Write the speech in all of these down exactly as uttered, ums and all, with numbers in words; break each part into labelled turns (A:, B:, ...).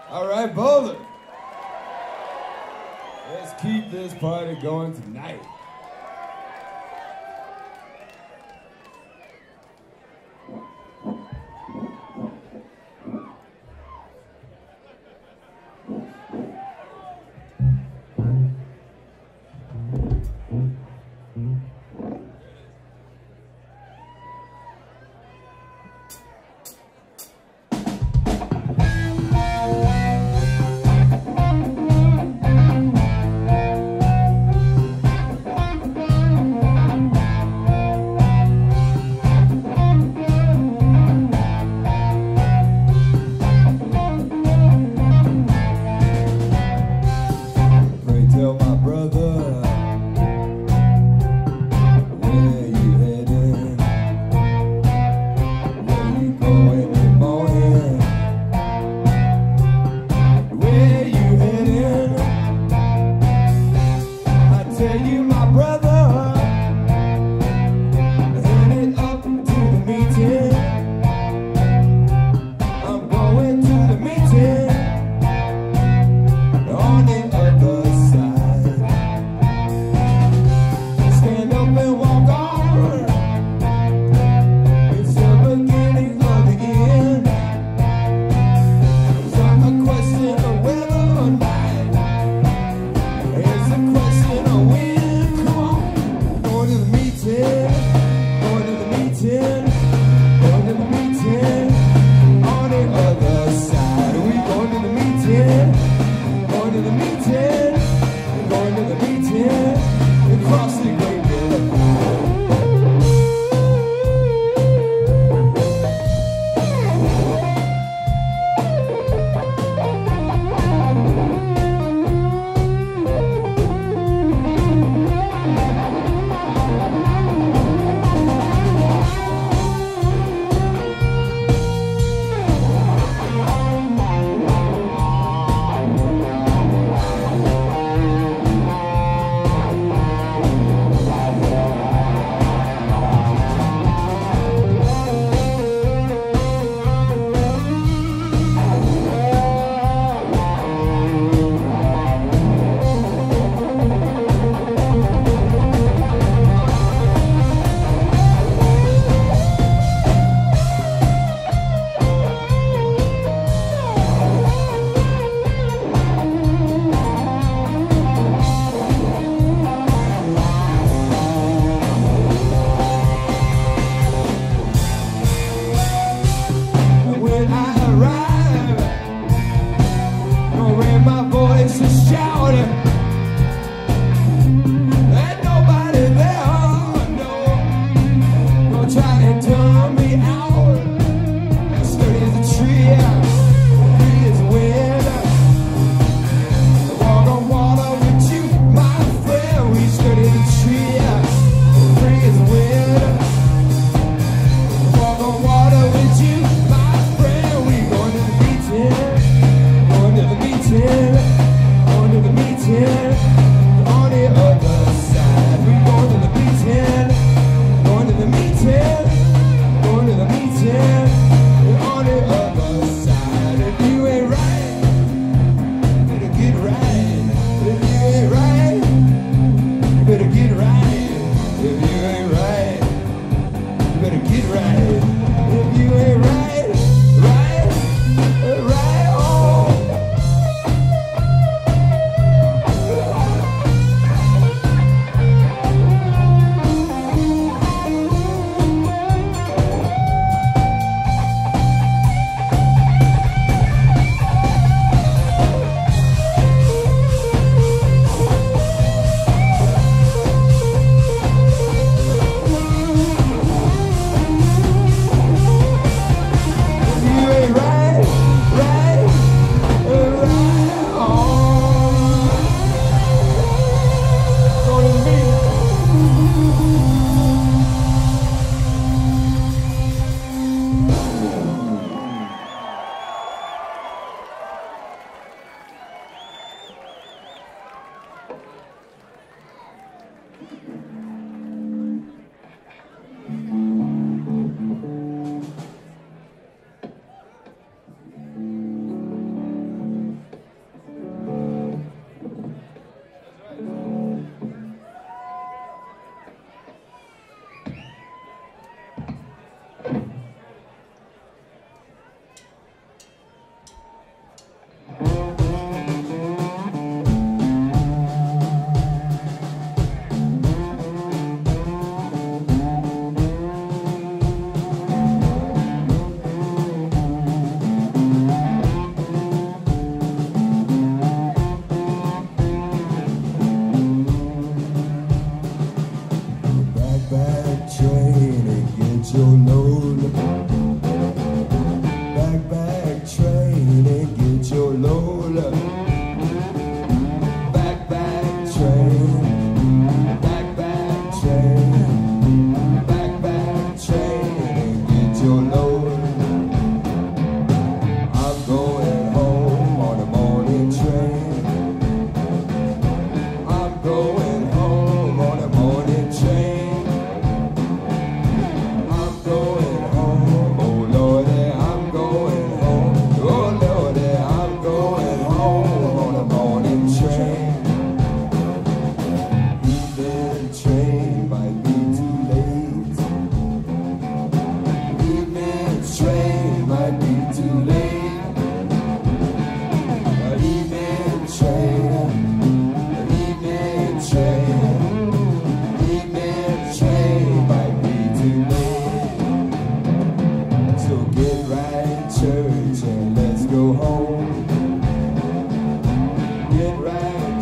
A: All right, Boulder. Let's keep this party going tonight.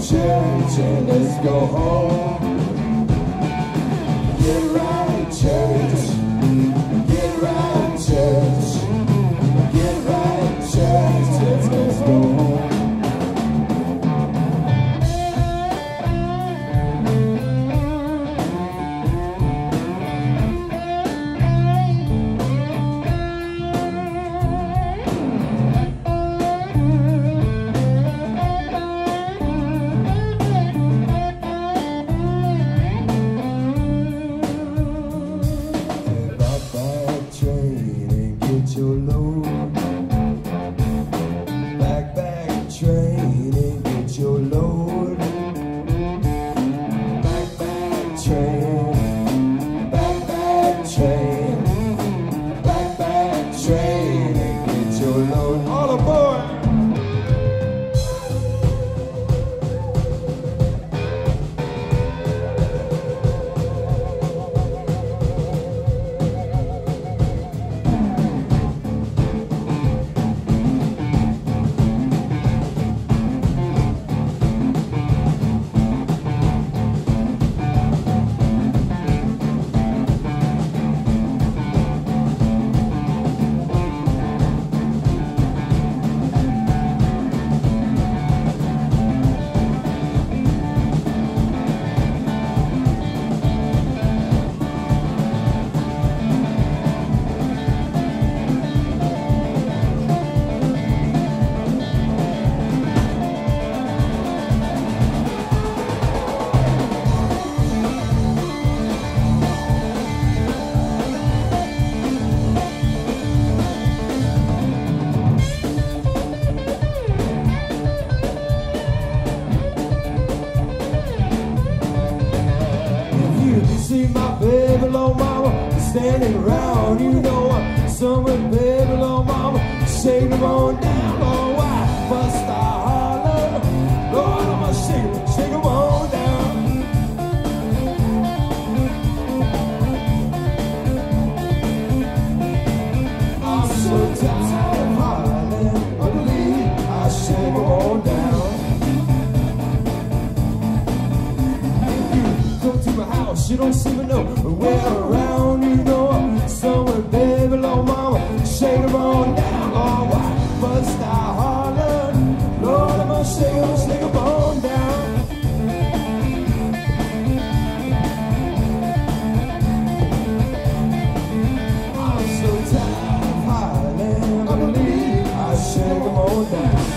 A: church and let's go home. Get right, church. Get right, church. Get right, church. Let's, let's go home. See my baby, little mama, standing around. You know I'm somewhere, baby, little mama, shake them on down. Oh, why must I holler? Lord, I'ma shake them, shake them on down. I'm so tired of hollering, I believe I shake them on down. You don't seem to know where around. You know I'm somewhere, baby, little mama, shake them on down. Oh, why must I holler? Lord, I'm gonna shake them, shake them on down. I'm so tired of hollering, I believe I shake them on down.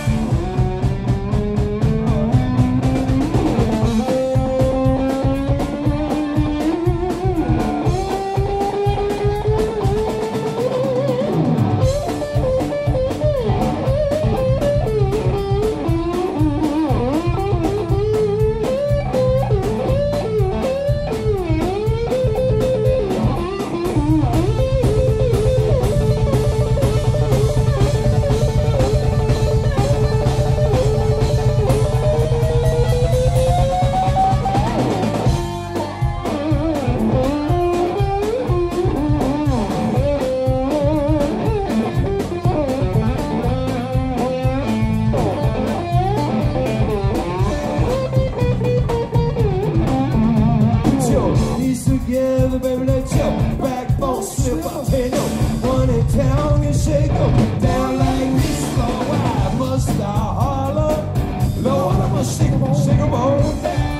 A: Together, baby, let your backbone slip up. Ain't no one in town can shake them down like this. Lord, why must I holler? Lord, I'ma shake them, shake them on down.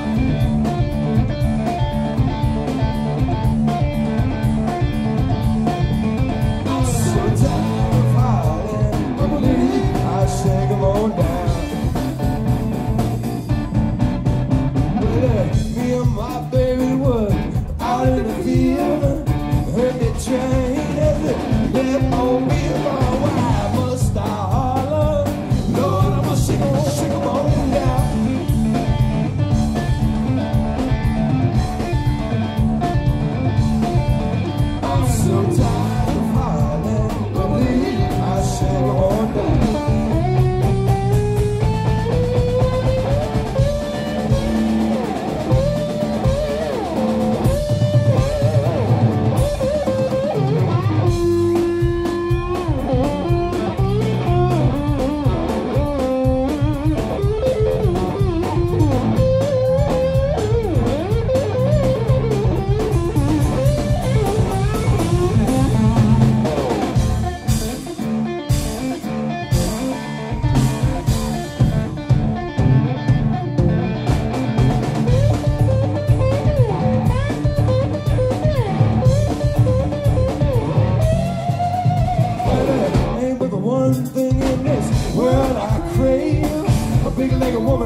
A: I'm so tired of hollering, I believe I shake them on down. Well, me and my baby would out in the field, heard the train as it left on me. Oh, why must I holler? Lord, I'ma shake 'em, shake 'em on down.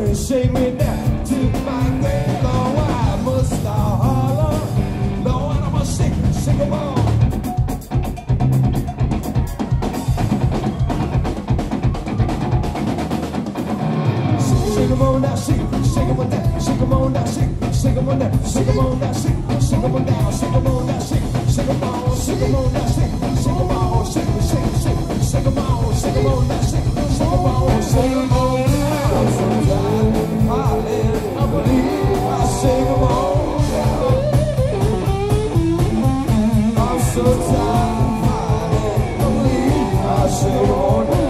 A: and shake me down to my grave. Lord, why must I holler? Lord, I'm gonna shake, shake 'em all. Shake 'em on down, shake, shake 'em on down, shake 'em on down, shake, shake 'em on down, shake 'em on down, shake, shake 'em on down, shake 'em on down, shake, shake 'em on, shake 'em on down, shake, shake 'em on, shake, shake, shake, shake 'em on, shake 'em on down, shake, shake 'em on, shake 'em on down. I'm so tired of hollering, I believe I shake 'em on down. I'm so tired of hollering, I believe I shake 'em on down.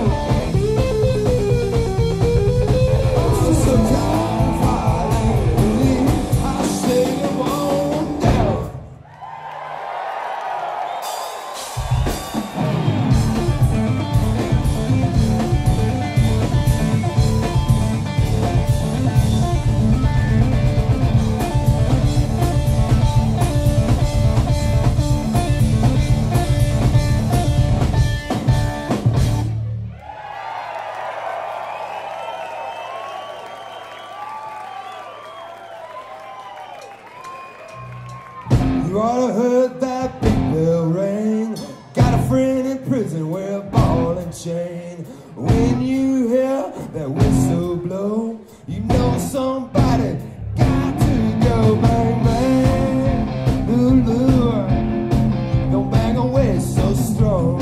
A: You ought to heard that big bell ring. Got a friend in prison, wear a ball and chain. When you hear that whistle blow, you know somebody got to go. Bang, bang, Lulu, don't bang away so strong.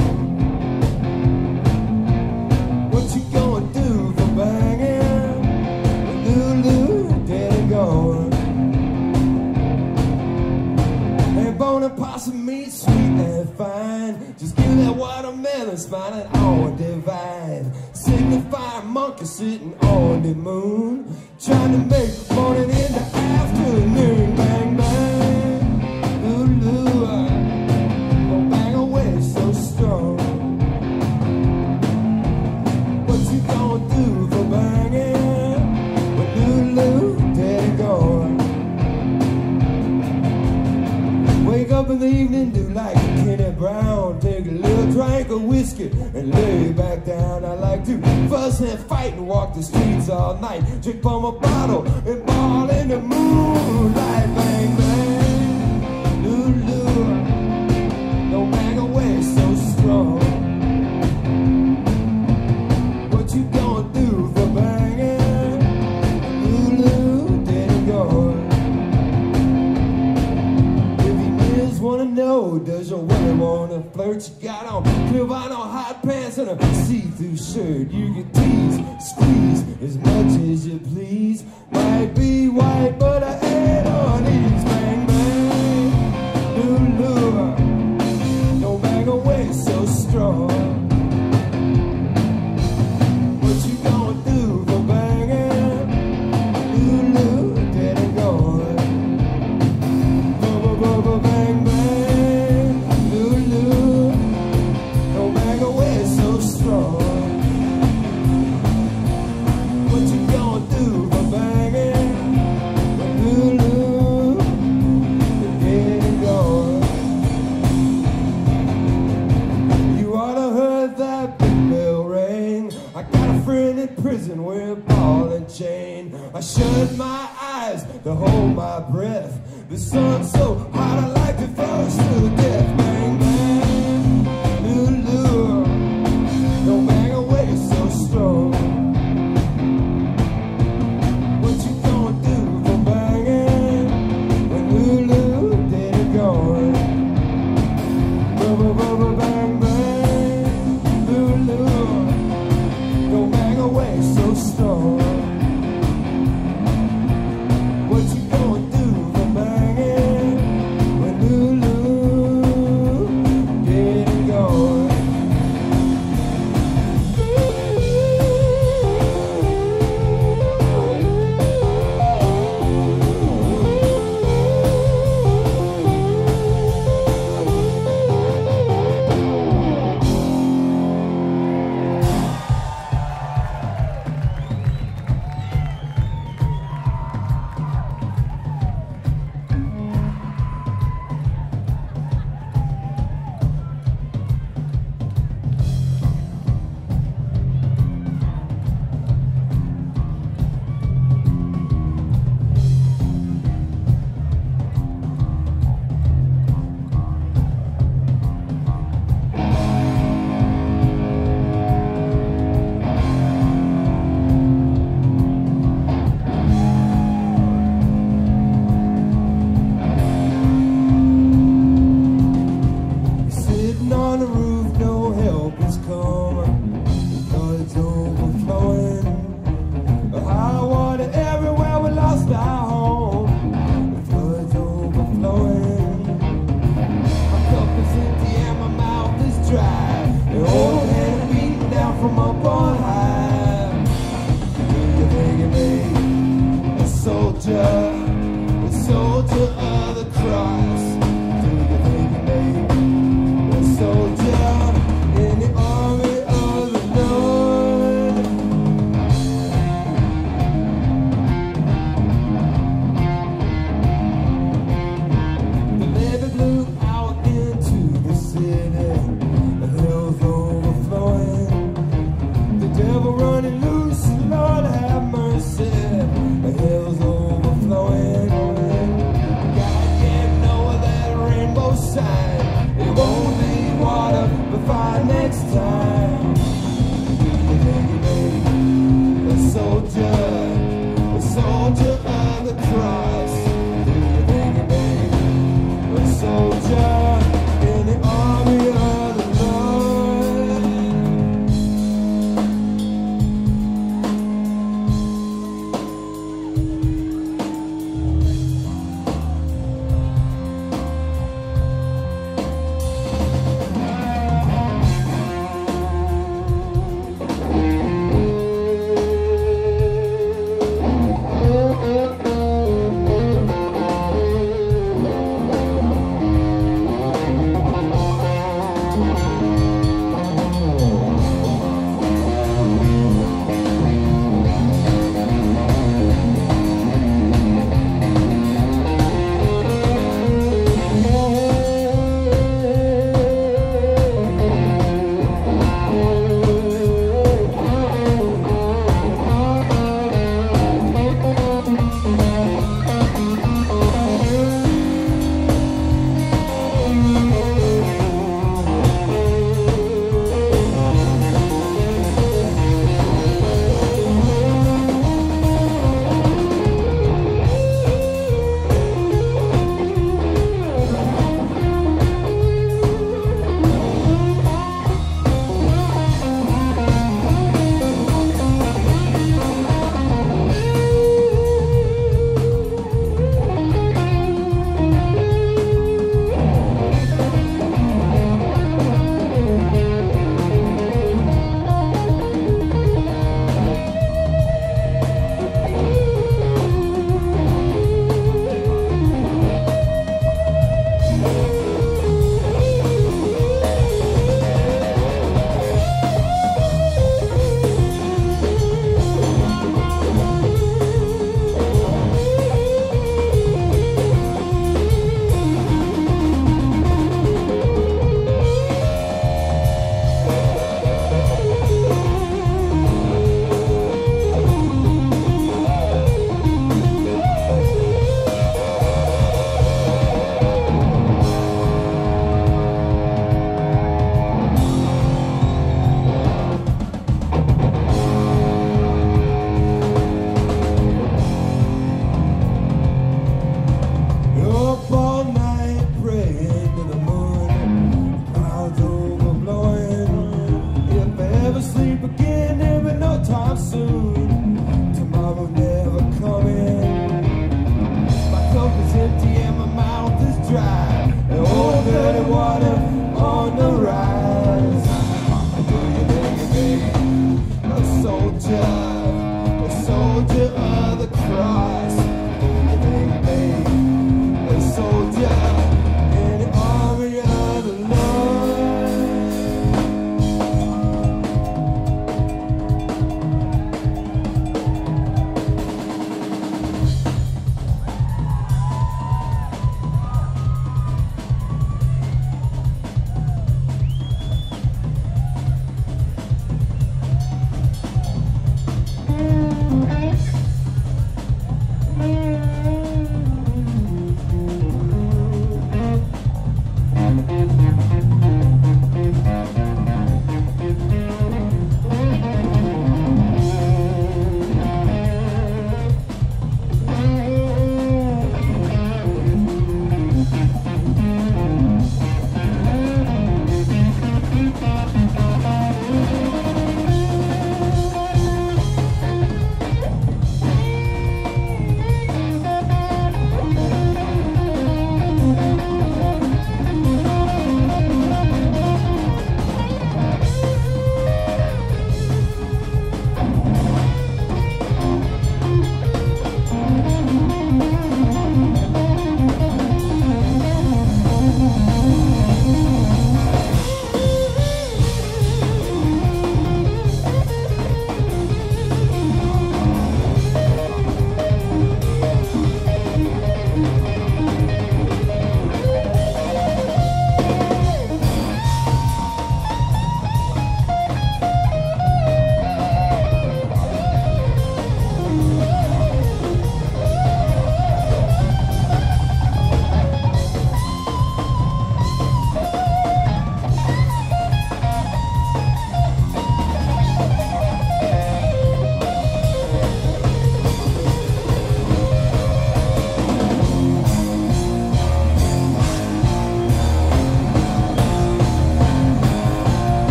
A: What you gonna do for banging? Lulu, dead and gone. Bone and possum meat, sweet and fine. Just give that watermelon spine and all divine. Signifying monkey sitting on the moon, trying to make morning in the afternoon. Bang, bang, Lulu, don't bang away so strong. What you gonna do for banging when Lulu dead and gone? Wake up in the evening, do like Kenny Brown. Take a little drink of whiskey and lay back down. I like to fuss and fight and walk the streets all night. Drink from a bottle and ball in the moonlight. Bang, bang, Lulu, don't bang away so strong. What you gonna do for banging? Lulu, dead and gone. Wanna know, does your woman wanna flirt? You got on clear vinyl hot pants and a see-through shirt. You can tease, squeeze as much as you please. Might be white, but I ain't on these. Bang, bang, Lulu, don't bang away so strong. What you gonna do for banging? Lulu, dead and gone. Bubba, bang, bang. What you gonna do for banging when Lulu is dead and gone? You ought to heard that big bell ring. I got a friend in prison with a ball and chain. I shut my eyes to hold my breath. The sun's so hot I like to froze to death. Bang, bang, Lulu, don't bang away so strong. What you gonna do for banging when Lulu dead and gone? Bubba, bubba, bang, bang, Lulu, don't bang away so strong. What you gonna do for banging when Lulu soldier, a soldier of the cross. Do you think you made me a soldier in the army of the Lord? The levee blew out into the city, the hills overflowing, the devil running loose, Lord have mercy. The hills overflowing.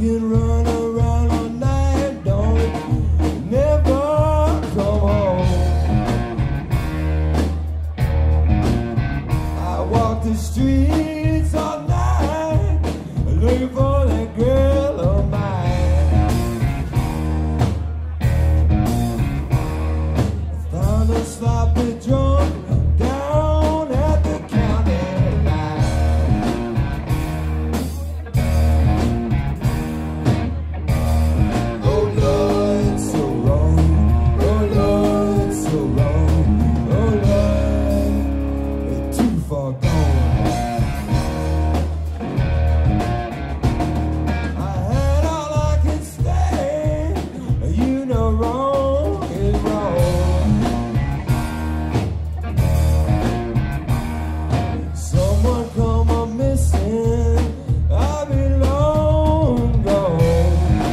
A: can run around all night, don't never come home. I walk the streets all night looking for that girl of mine. Found a sloppy drunk down at the county line. Oh Lord, it's so wrong. Oh Lord, it's so wrong. Oh Lord, it's too far gone. I had all I could stand. You know wrong is wrong. Someone come a missing, I'll be long gone.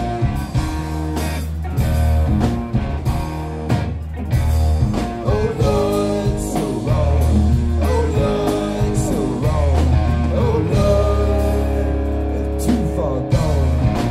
A: Oh Lord, it's so wrong. Oh Lord, it's so wrong. Oh Lord, it's too far gone.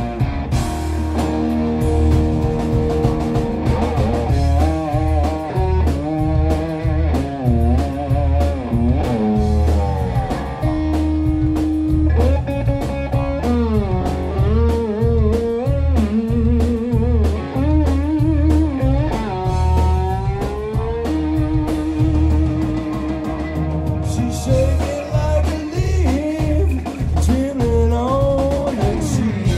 A: She's shaking like a leaf, trembling on the tree.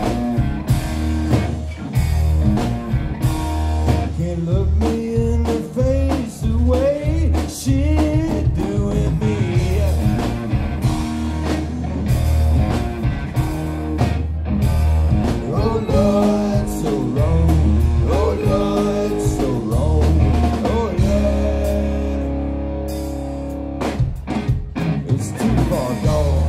A: Can't look me in the face the way she's doing me. Oh Lord, it's so wrong. Oh Lord, it's so wrong. Oh yeah, it's too far gone.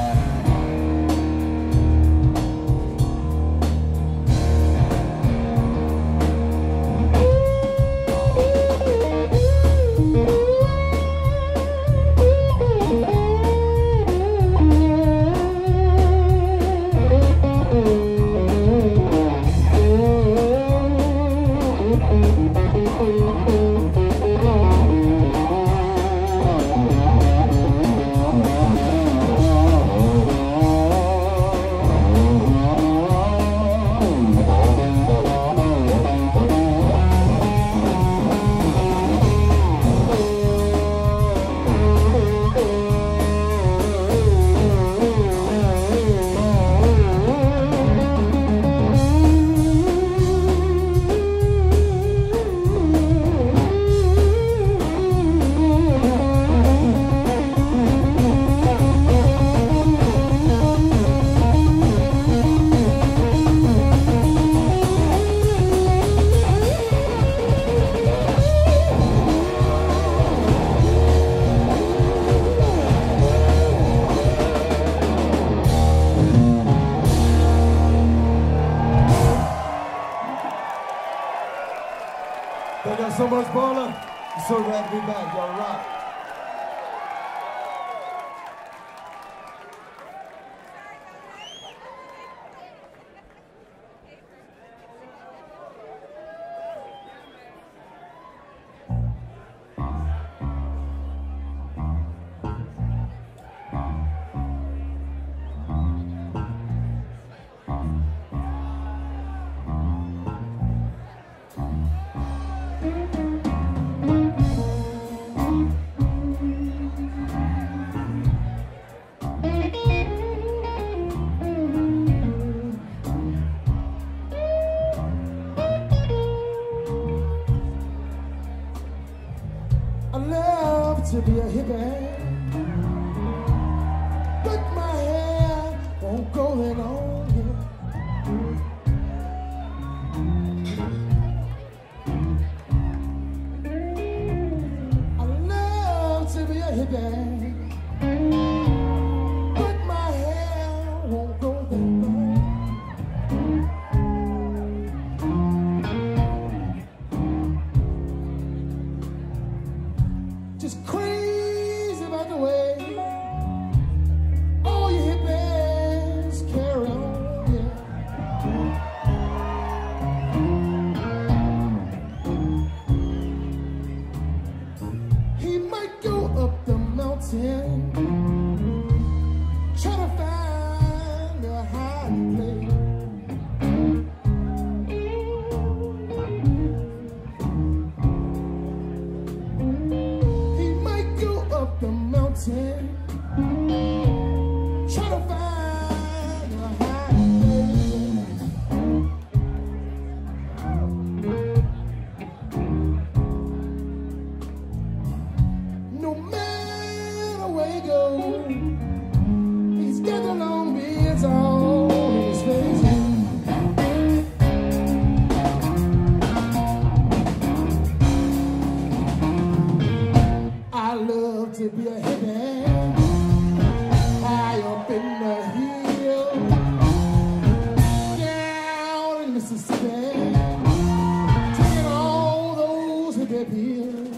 A: Thank you so much, Paula. I'm so glad to be back. Y'all rock. I love to be a hippie, but my hair won't grow that long. I love to be a hippie, but my hair won't grow that long. Just crazy play. He might go up the mountain, try to find a hiding place. No matter where he goes, he's got the long beards all in his face. I love to be a hippie, high up in the hill, down in Mississippi, taking all those hippie pills.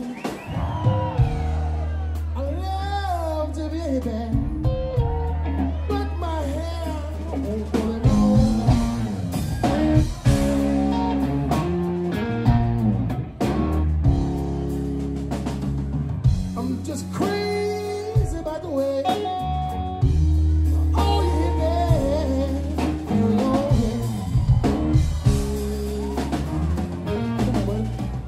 A: I love to be a hippie, but my hair won't pull it on. I'm just crazy about the way all you hippies feel your head. Come on, buddy.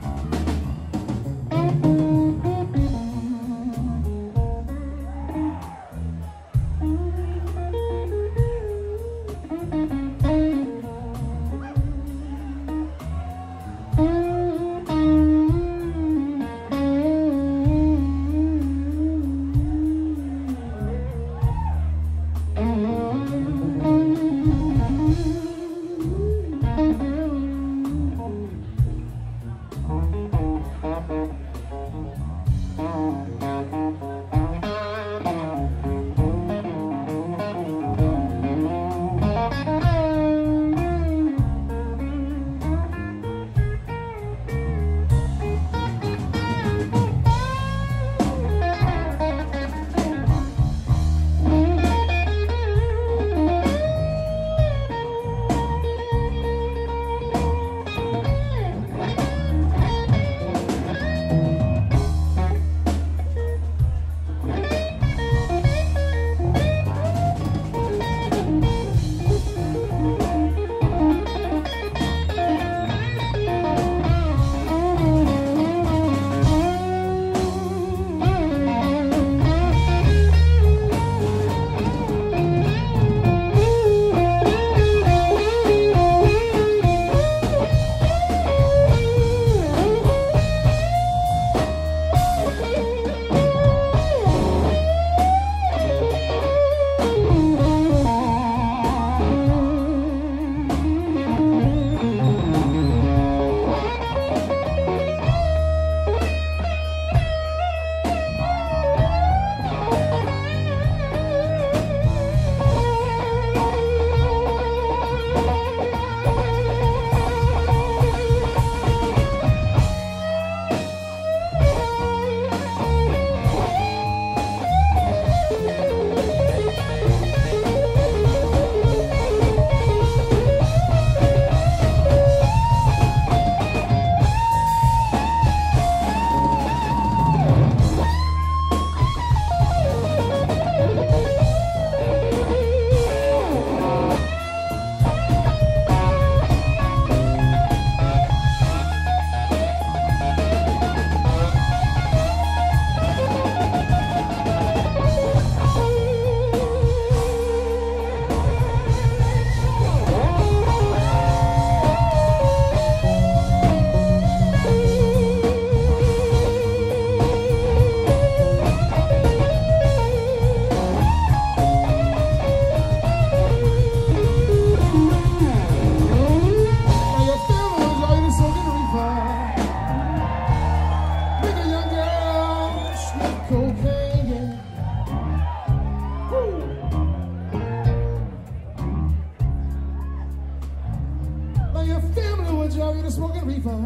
A: smoking reefer.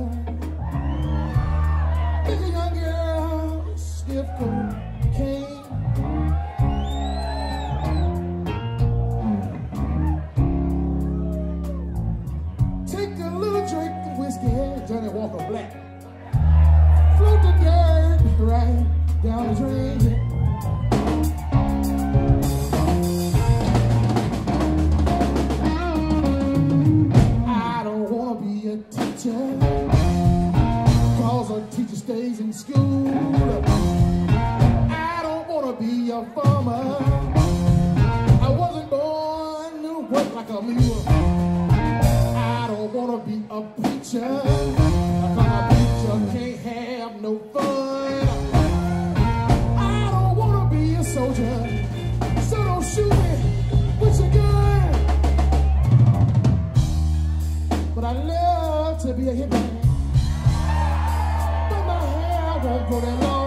A: Big young girl, stiff cocaine. Take a little drink of whiskey, Johnny Walker Black. Float the dirt right down the drain. in school. I don't wanna be a farmer. I wasn't born to work like a mule. I don't wanna be a preacher, because a preacher can't have no fun. I don't wanna be a soldier, so don't shoot me with your gun. But I love to be a hippie, but my hair won't grow that long.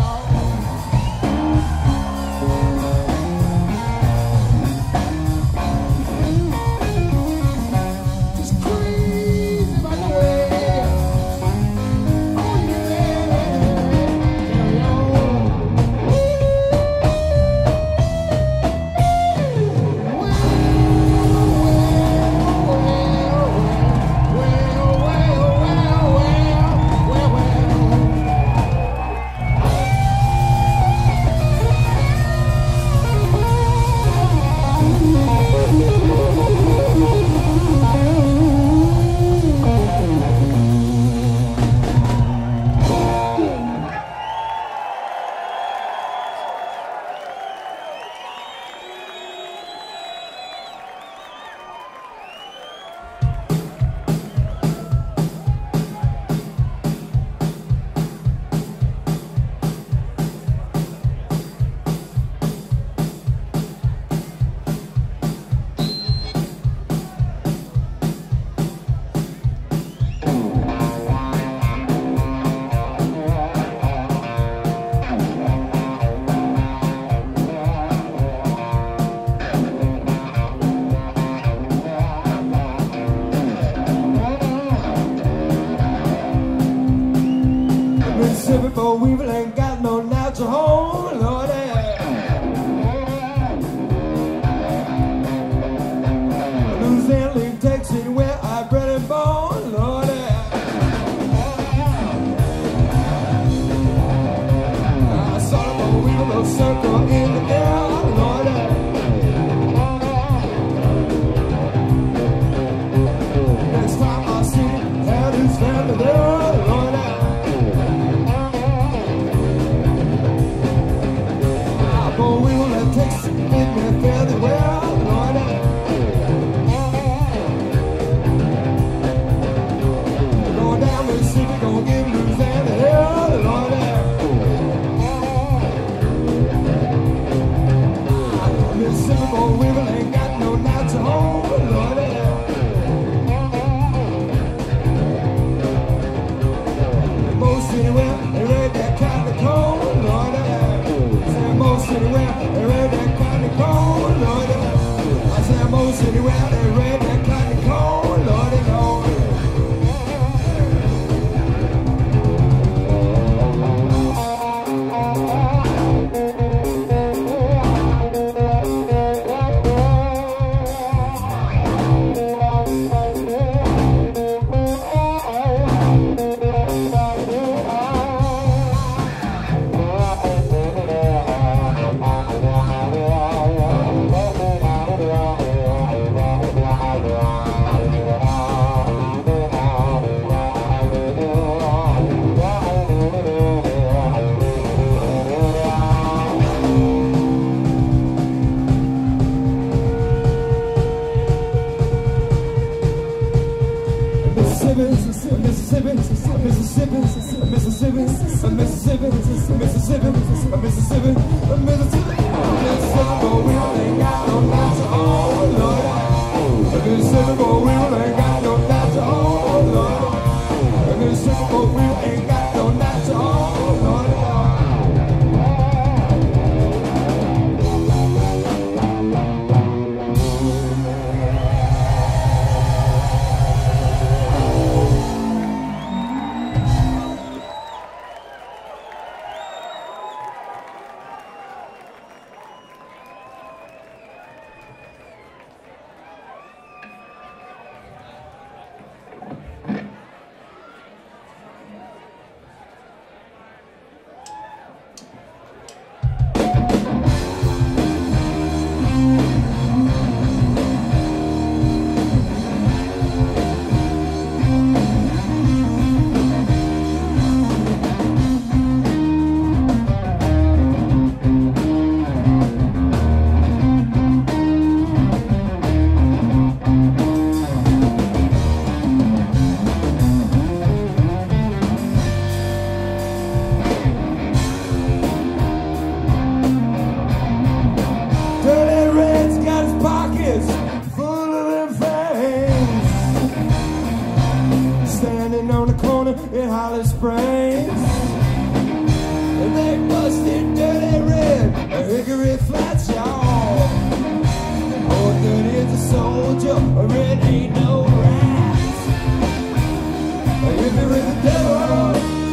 A: But we ain't got no natural home, Lord. Louisiana, leave Texas, where I bred and born, Lord. I saw the wheel of circle in the air, Lord. Next time I see how this family there, Lord. Fairly well, Lord. Go down Mississippi, go give Louisiana hell, Lord. Mississippi, boy, we ain't got no natural home, Lord. Most anywhere, they raid that kind of cold, Lord. Most anywhere, they raid that kind of cold, Lord. I said most anywhere, they raid that kind of cold, Lord. Mississippi, Mississippi, Mississippi, Mississippi, Mississippi, Mississippi, Mississippi, Mississippi, Mississippi, but we ain't got no natural home, Lord. Mississippi, but we ain't got no natural home, Lord. Mississippi, but we ain't got no natural home, Lord. in Holly Springs. And they busted Dirty Red, a Hickory Flats, y'all. Oh, Dirty is a soldier, or it ain't no rats. If you're with the devil,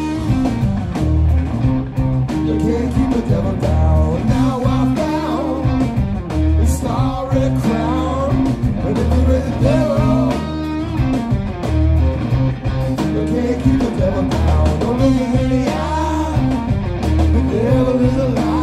A: you can't keep the devil down. Now I found the starry crown. But if you're with the devil, you can't keep the devil down. Don't look him in the eye. The devil is a lie.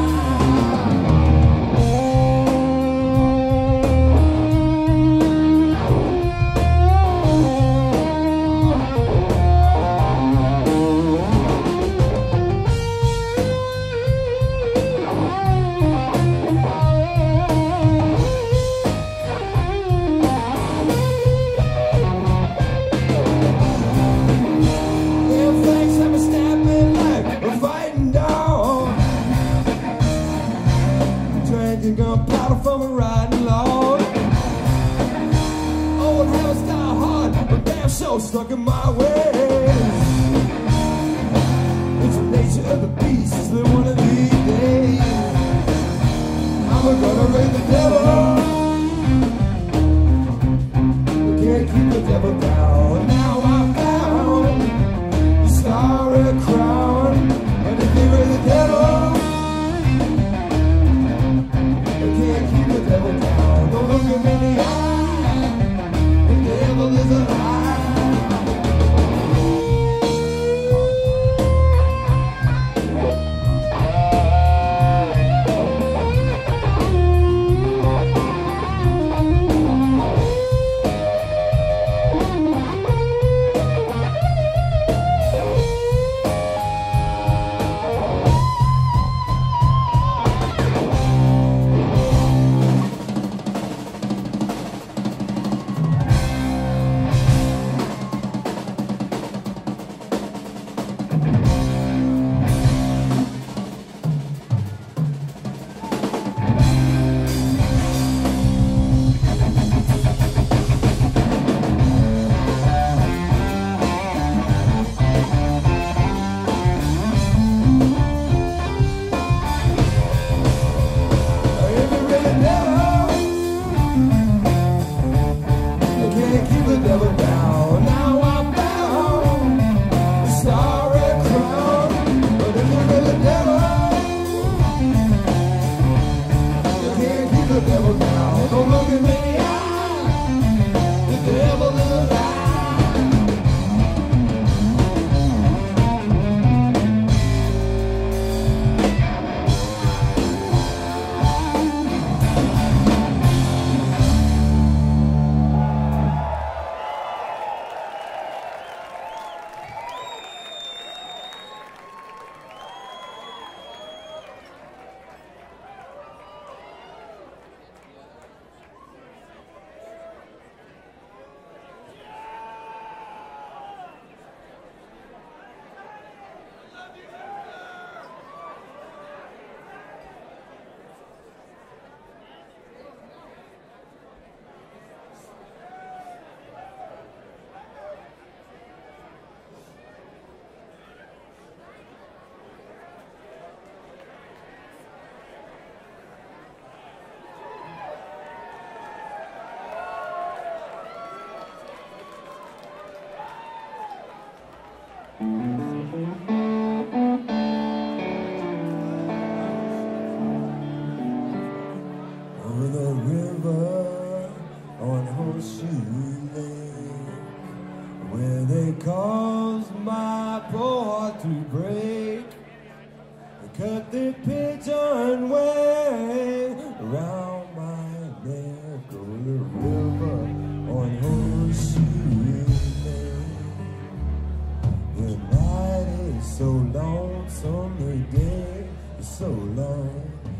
A: Gunpowder from a riding log. Old habits die hard, but damn so stuck in my ways. It's the nature of the beast that one of these days I'm gonna raise the devil. We can't keep the devil down. Now I found the starry crown. And if they raise the devil, don't look him in the eye. The devil is a lie. Over the river on Horseshoe Lake, where they caused my poor heart to break, they cut the pigeon way around my neck. Over the river on Horseshoe Lake, the night is so lonesome, the day is so long.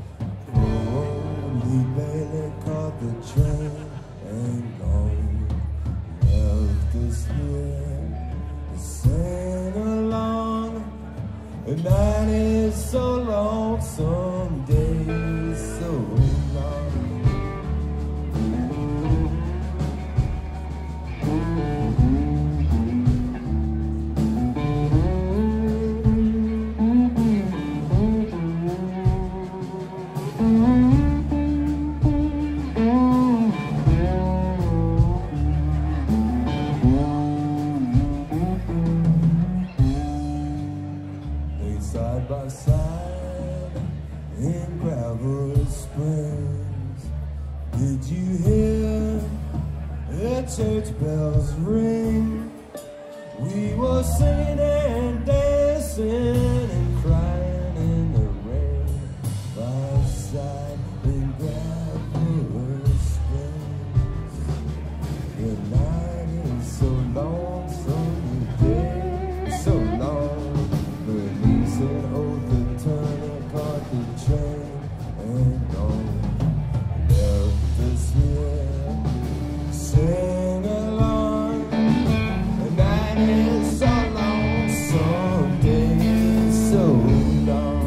A: He barely caught the train and gone. Left us here to sing along. The night is so lonesome, day is so long. church bells ring. We were singing and dancing and crying in the rain by side in Gravel Springs. The night is so long, so the day is so long. Bernice and Otha Turner caught the train and gone. Left us here, sing along. The night is so long, some days so long.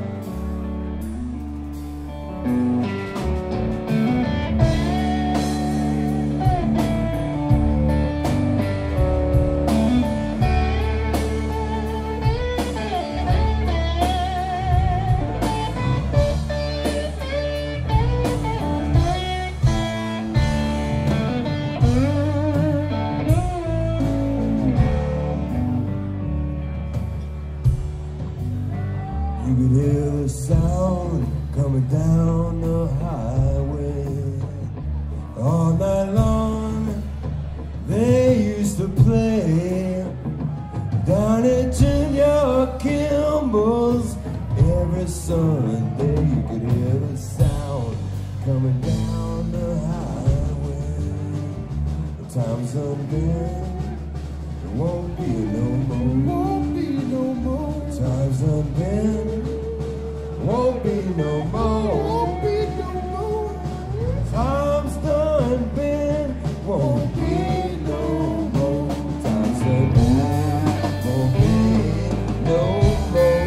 A: You could hear the sound coming down the highway. All night long they used to play down at Junior Kimball's every Sunday. You could hear the sound coming down the highway. The time's undone, it won't be no more. Won't be no more. Time's undone, won't be no more. Won't be no more. Time's done been, won't be no more. Time's done been, won't be no more.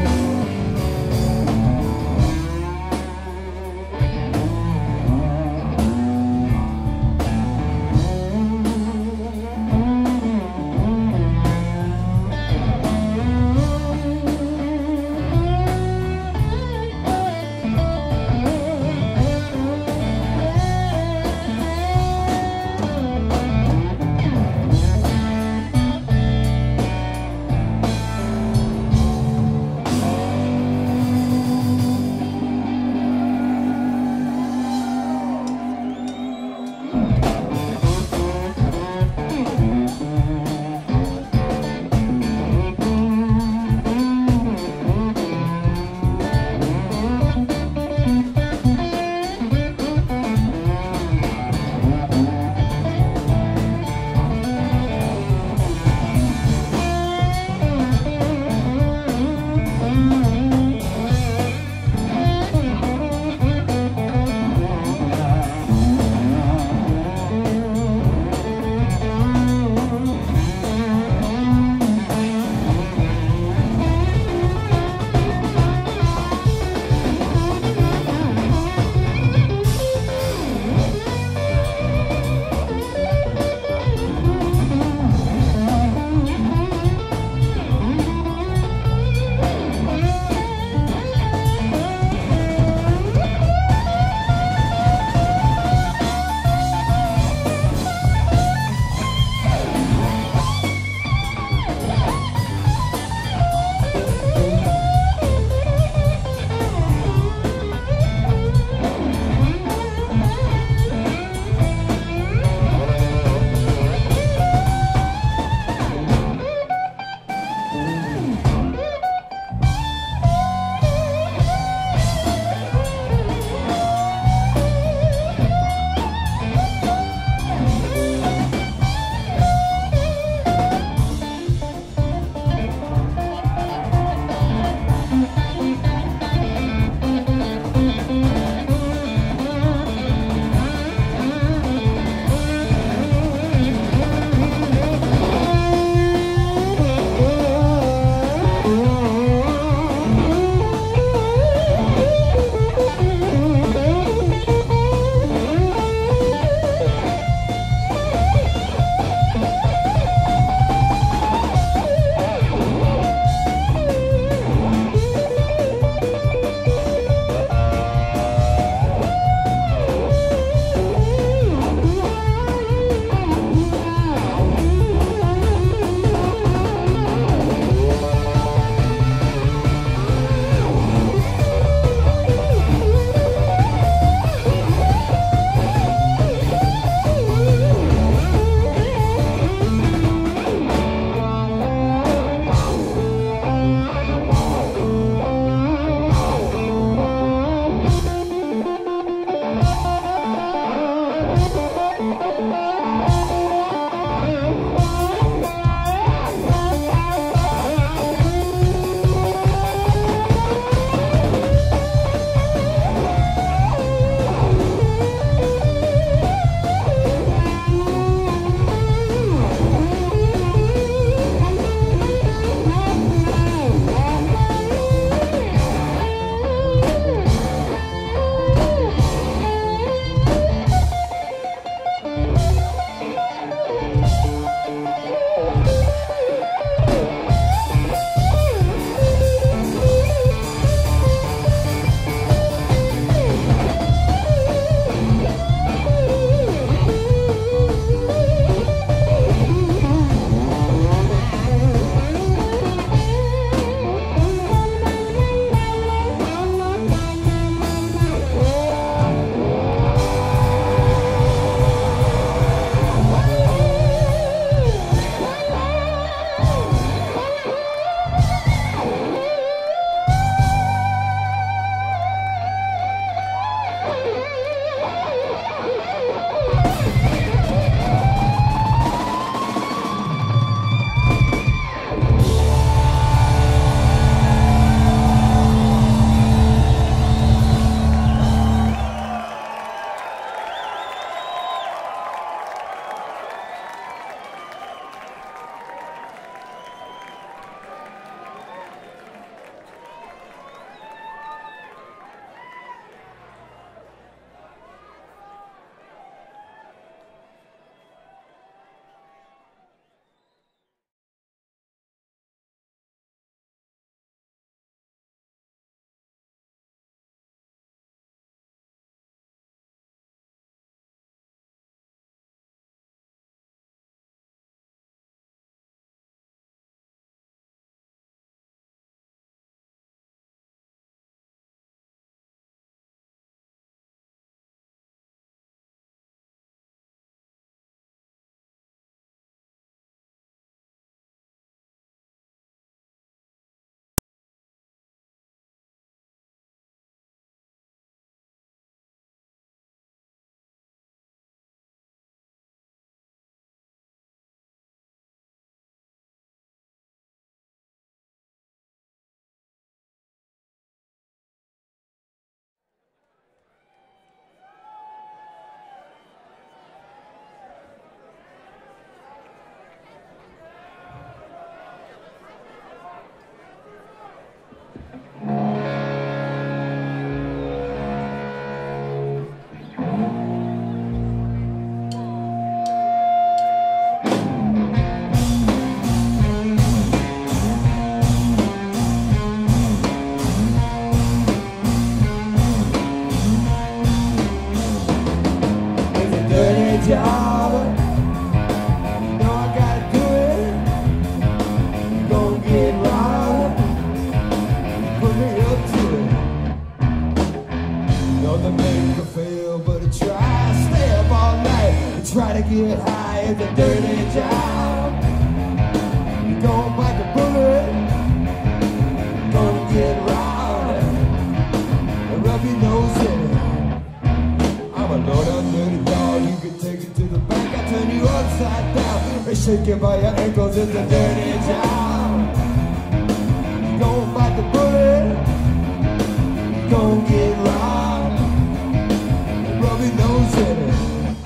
A: They shake you by your ankles, it's a dirty job. Don't bite the bullet, don't get robbed. Rub your nose in it.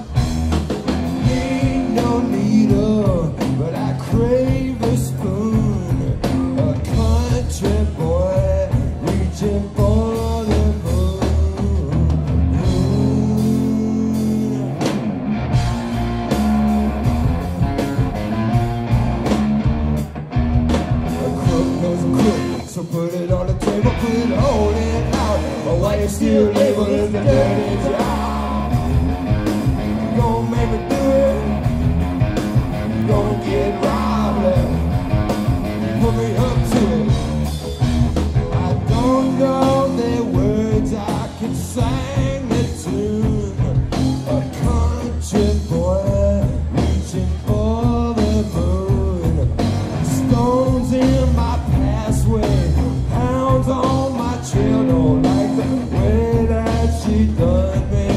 A: Ain't no needle, but I crave a spoon. A country boy reaching for the moon. A crook knows a crook, so put it on the table, put it on it out. But why you still label it a dirty job? You gon' make me do it, you gon' get robbed. Put me up to it. I don't know the words, I can sing the tune. A country boy reaching for the moon. Stones in my pathway, hounds on my trail. Don't like the way that she done me.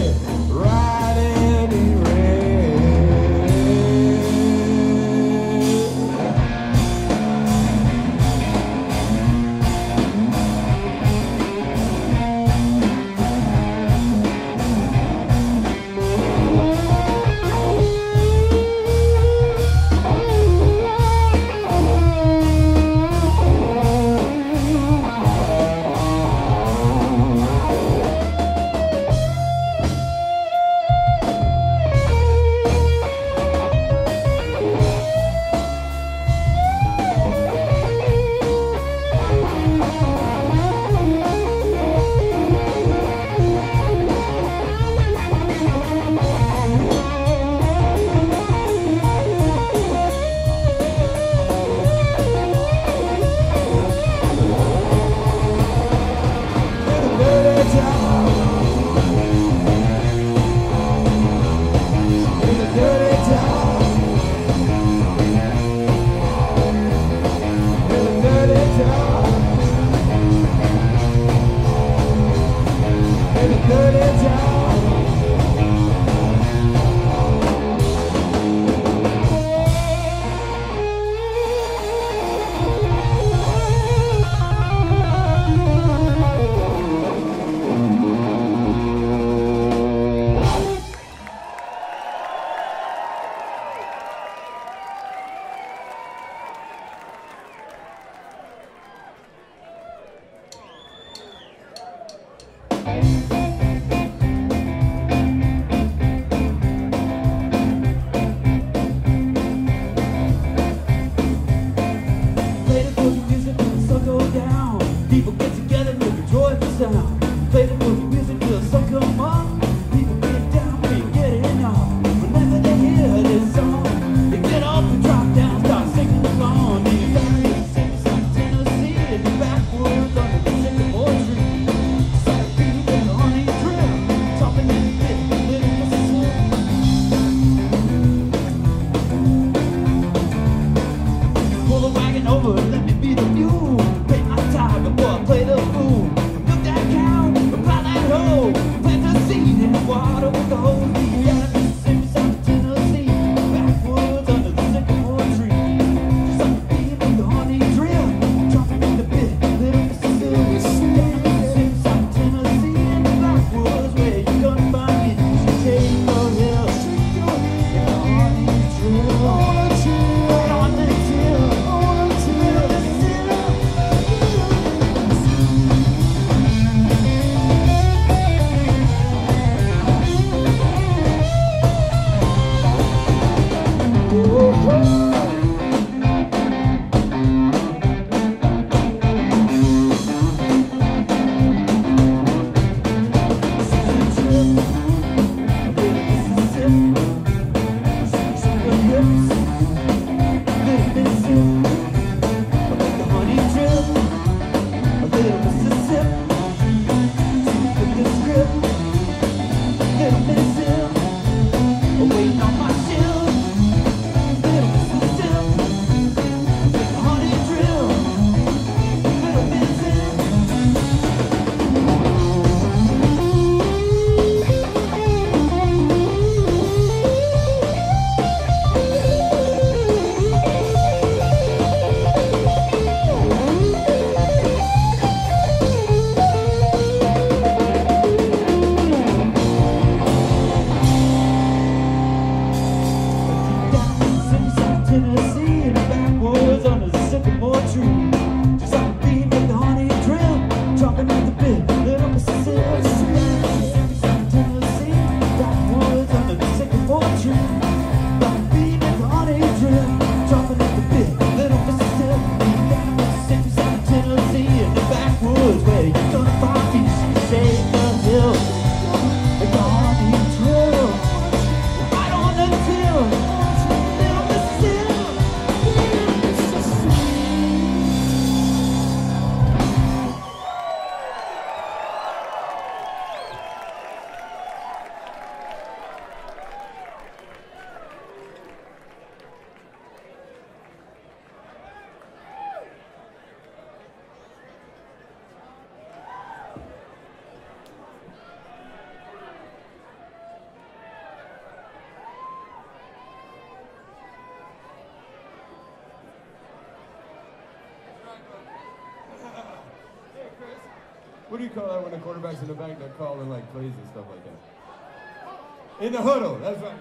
A: What do you call that when the quarterback's in the back? They're calling like plays and stuff like that. In the huddle, that's right.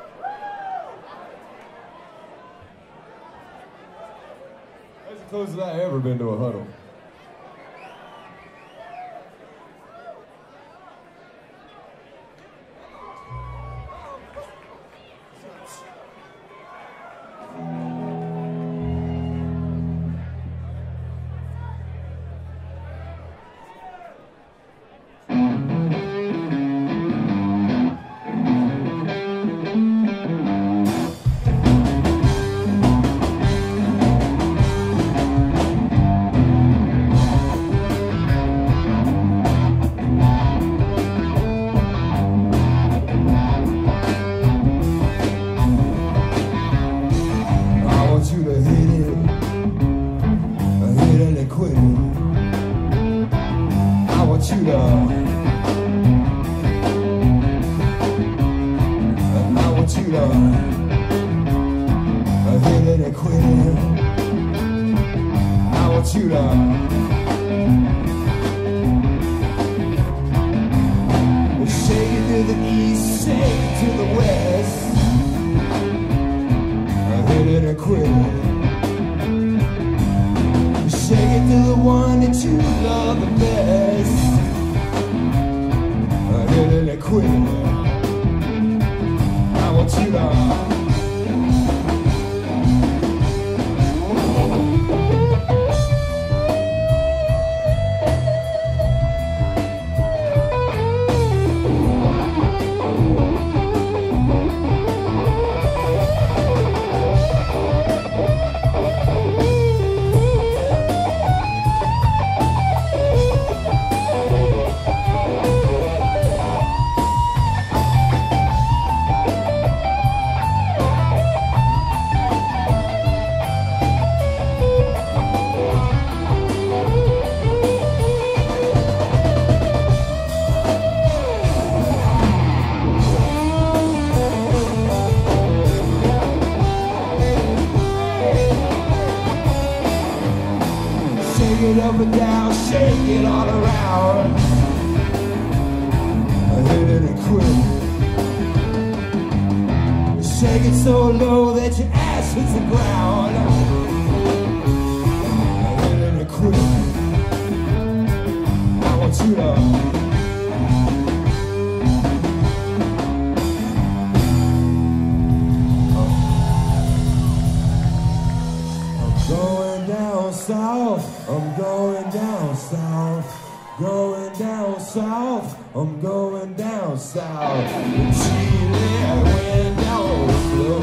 A: That's as close as I ever been to a huddle. Up and down, shake it all around. I hit it and quit. Shake it so low that your ass hits the ground. I hit it and quit. I want you to. South, I'm going down south, going down south, I'm going down south. Chile went down the floor.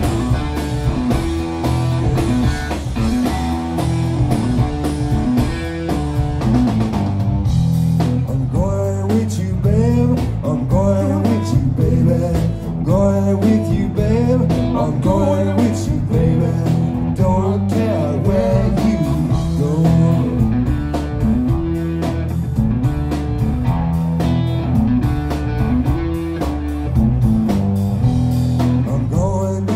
A: I'm going with you, babe. I'm going with you, baby. I'm going with you, babe. I'm going with you, baby. Don't care where you I'm going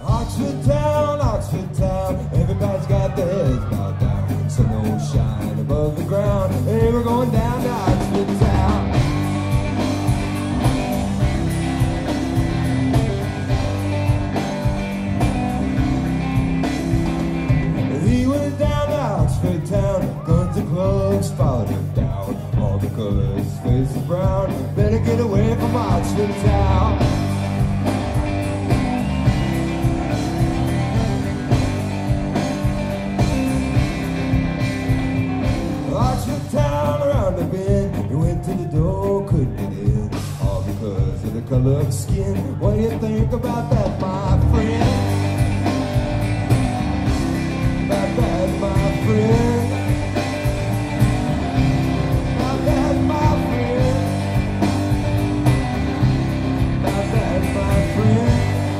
A: Oxford town, Oxford town, everybody's got their heads bowed down. Sun don't shine above the ground. Hey, we're going down to Oxford town. He went down to Oxford town, guns and clubs followed him down. All because his face is brown. Better get away from Oxford town. Oxford town around the bend. He went to the door, couldn't get in. All because of the color of skin. What do you think about that, my friend? About that, my friend. About that, my friend. About that, my friend.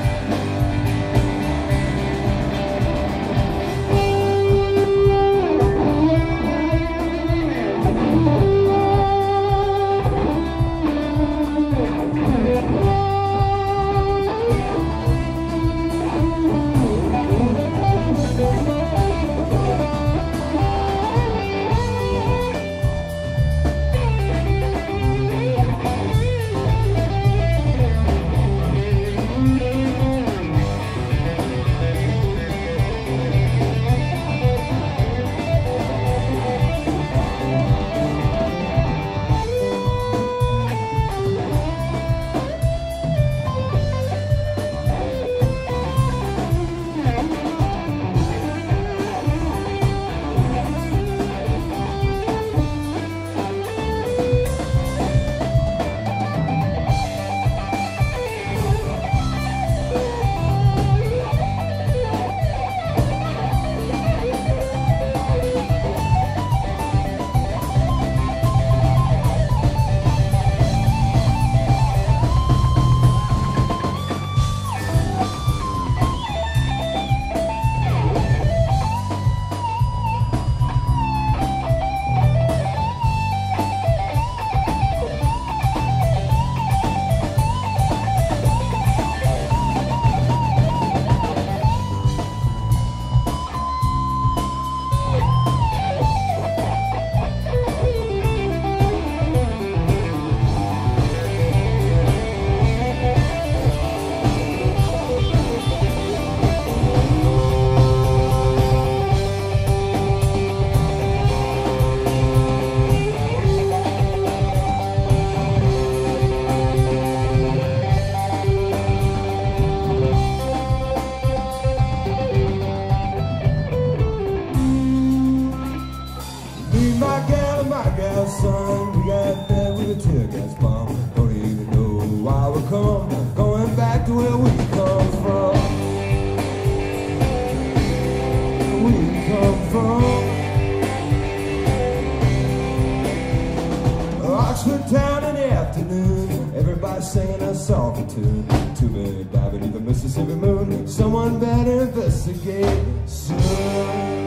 A: Son, we got there with a tear gas bomb. Don't even know why we come, going back to where we come from. We come from Oxford town in the afternoon. Everybody singing a song or tune. Two men dive beneath the Mississippi moon. Someone better investigate soon.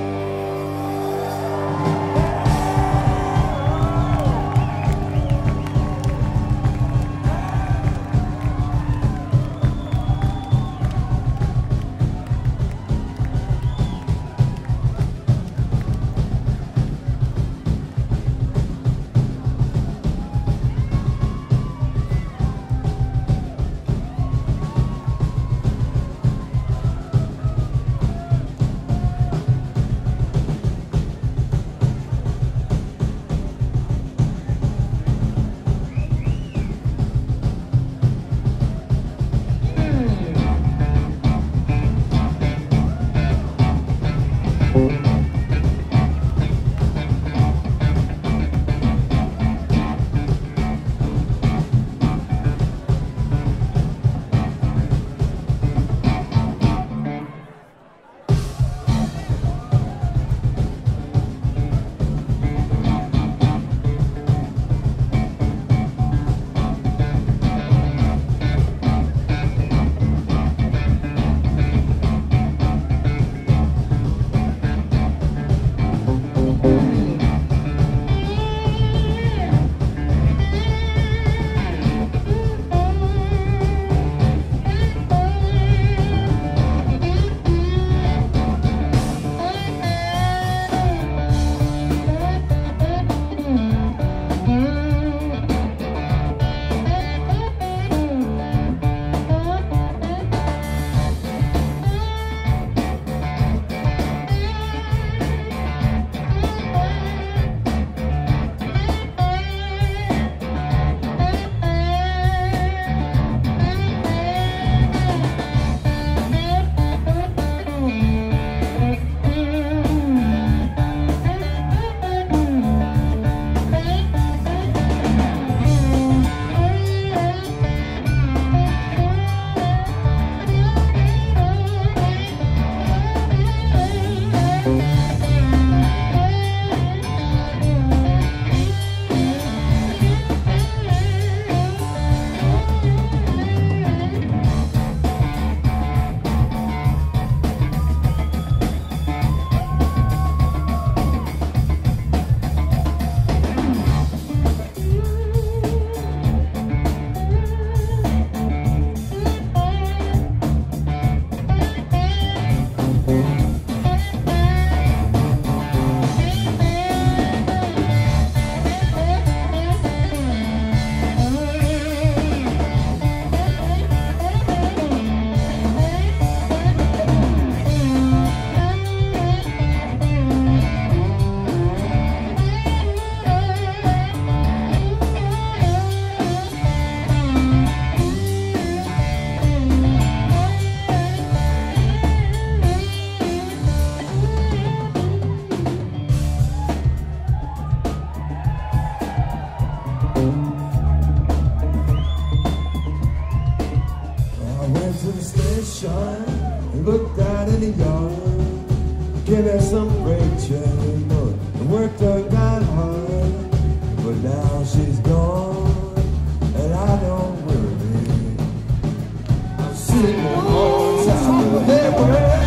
A: sun and looked out in the yard. Give her some freight train, I worked her got hard. But now she's gone, and I don't worry. I'm sitting on top of that world.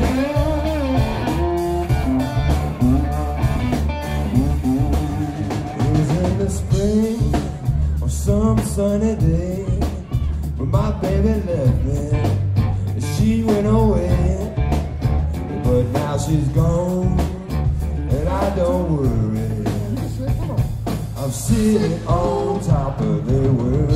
A: It was in the spring or some sunny day when my baby left me and she went away. But now she's gone, and I don't worry. I'm sitting on top of the world.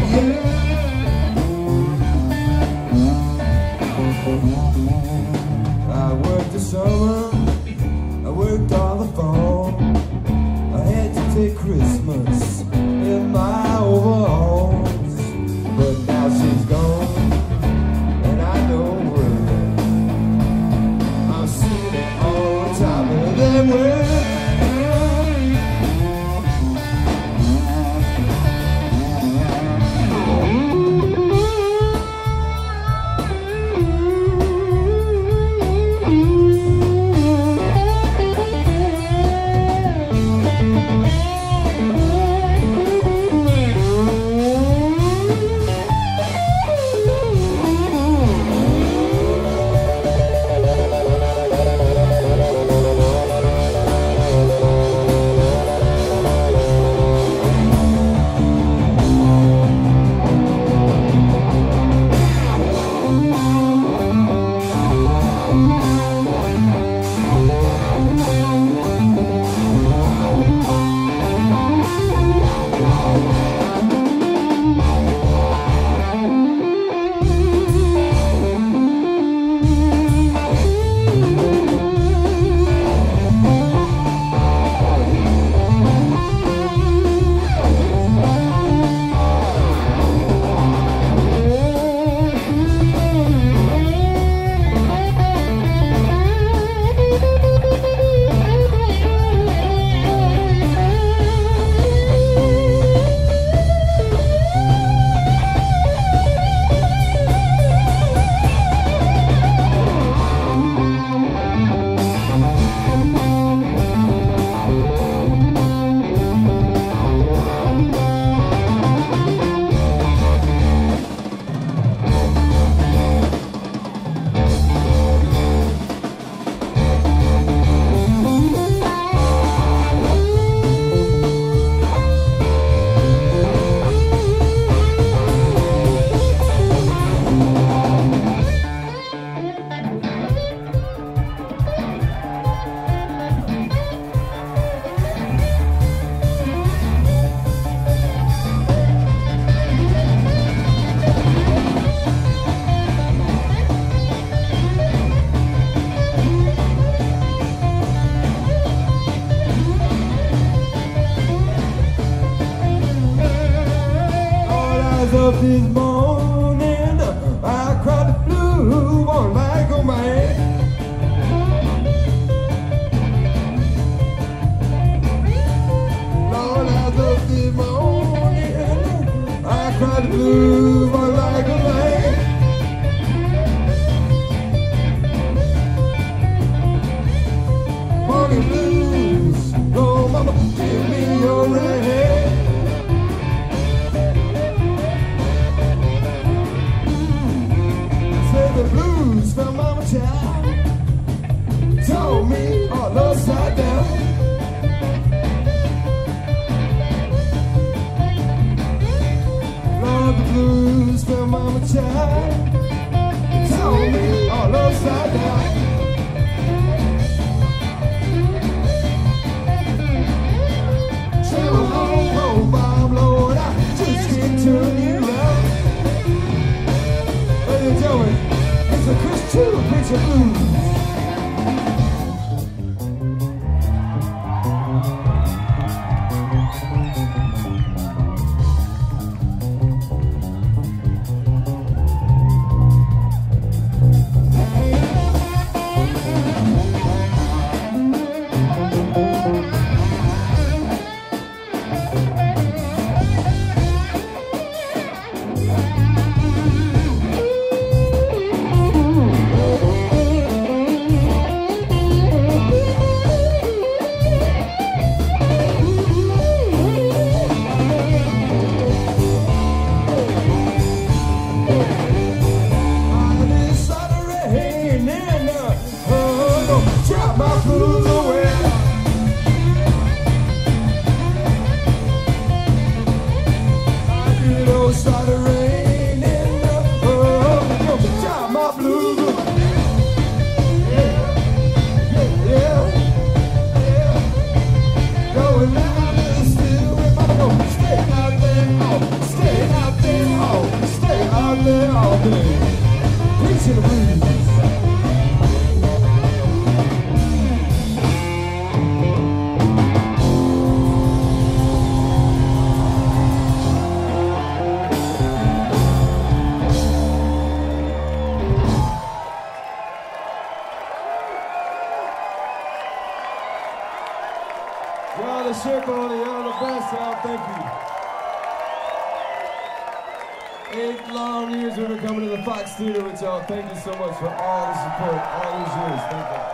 A: I worked the summer, I worked all the fall. I had to take Christmas in my overalls. But now she's gone, and I don't worry. I'm sitting on top of the world. Up this morning, I cried the blue on like a man. Lord, I was up this morning, I cried the blue on like a man. Morning blues, oh mama, give me your right hand. The blues from Mama Child told me all upside down. Lord, the blues from Mama Child told me all upside down. Travel home, oh Bob, Lord, I just can't turn you around. Ladies and gentlemen, it's a Christian preacher blues. Y'all the shit on it, y'all the best, y'all, thank you. Eight long years we've been coming to the Fox Theater with y'all. Thank you so much for all the support, all these years. Thank you.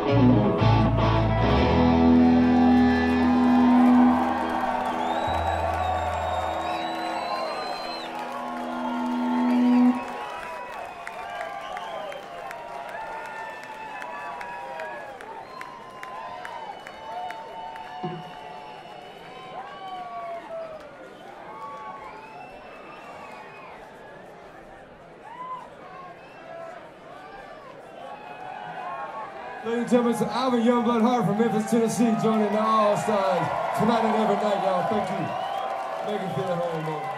A: Ladies and gentlemen, it's Alvin Youngblood Hart from Memphis, Tennessee, joining the All-Stars tonight and every night, y'all. Thank you. Make me feel at home, man.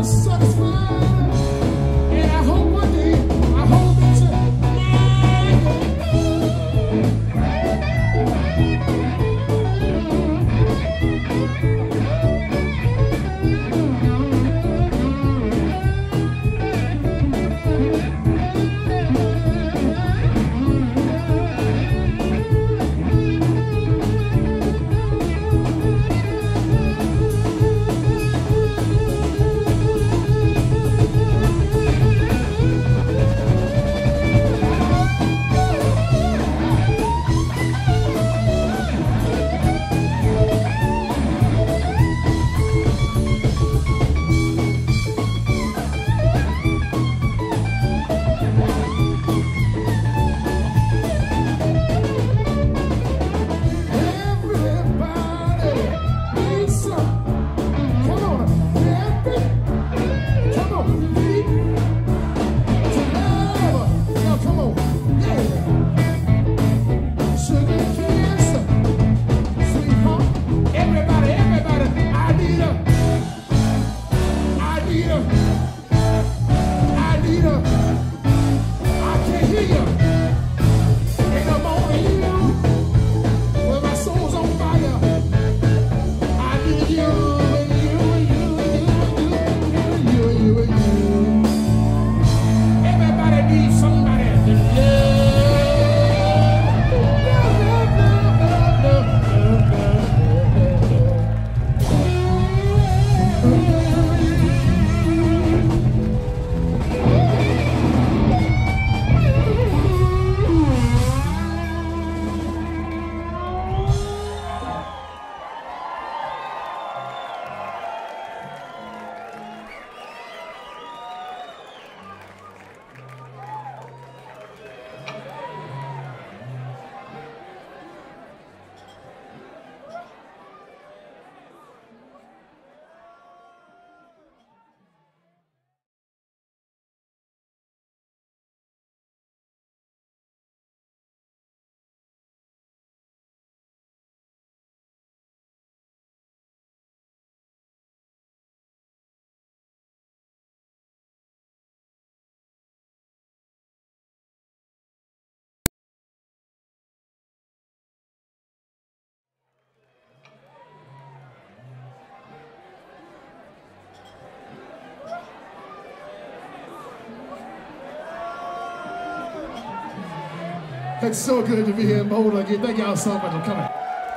B: It's so good to be here in Boulder again. Thank y'all so much for coming.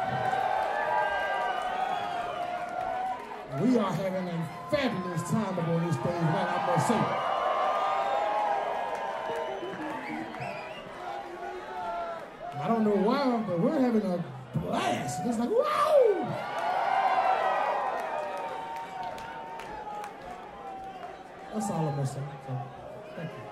B: We are having a fabulous time up on this stage, man, I must say. I don't know why, but we're having a blast. It's like, wow! That's all I'm gonna say. So, thank you.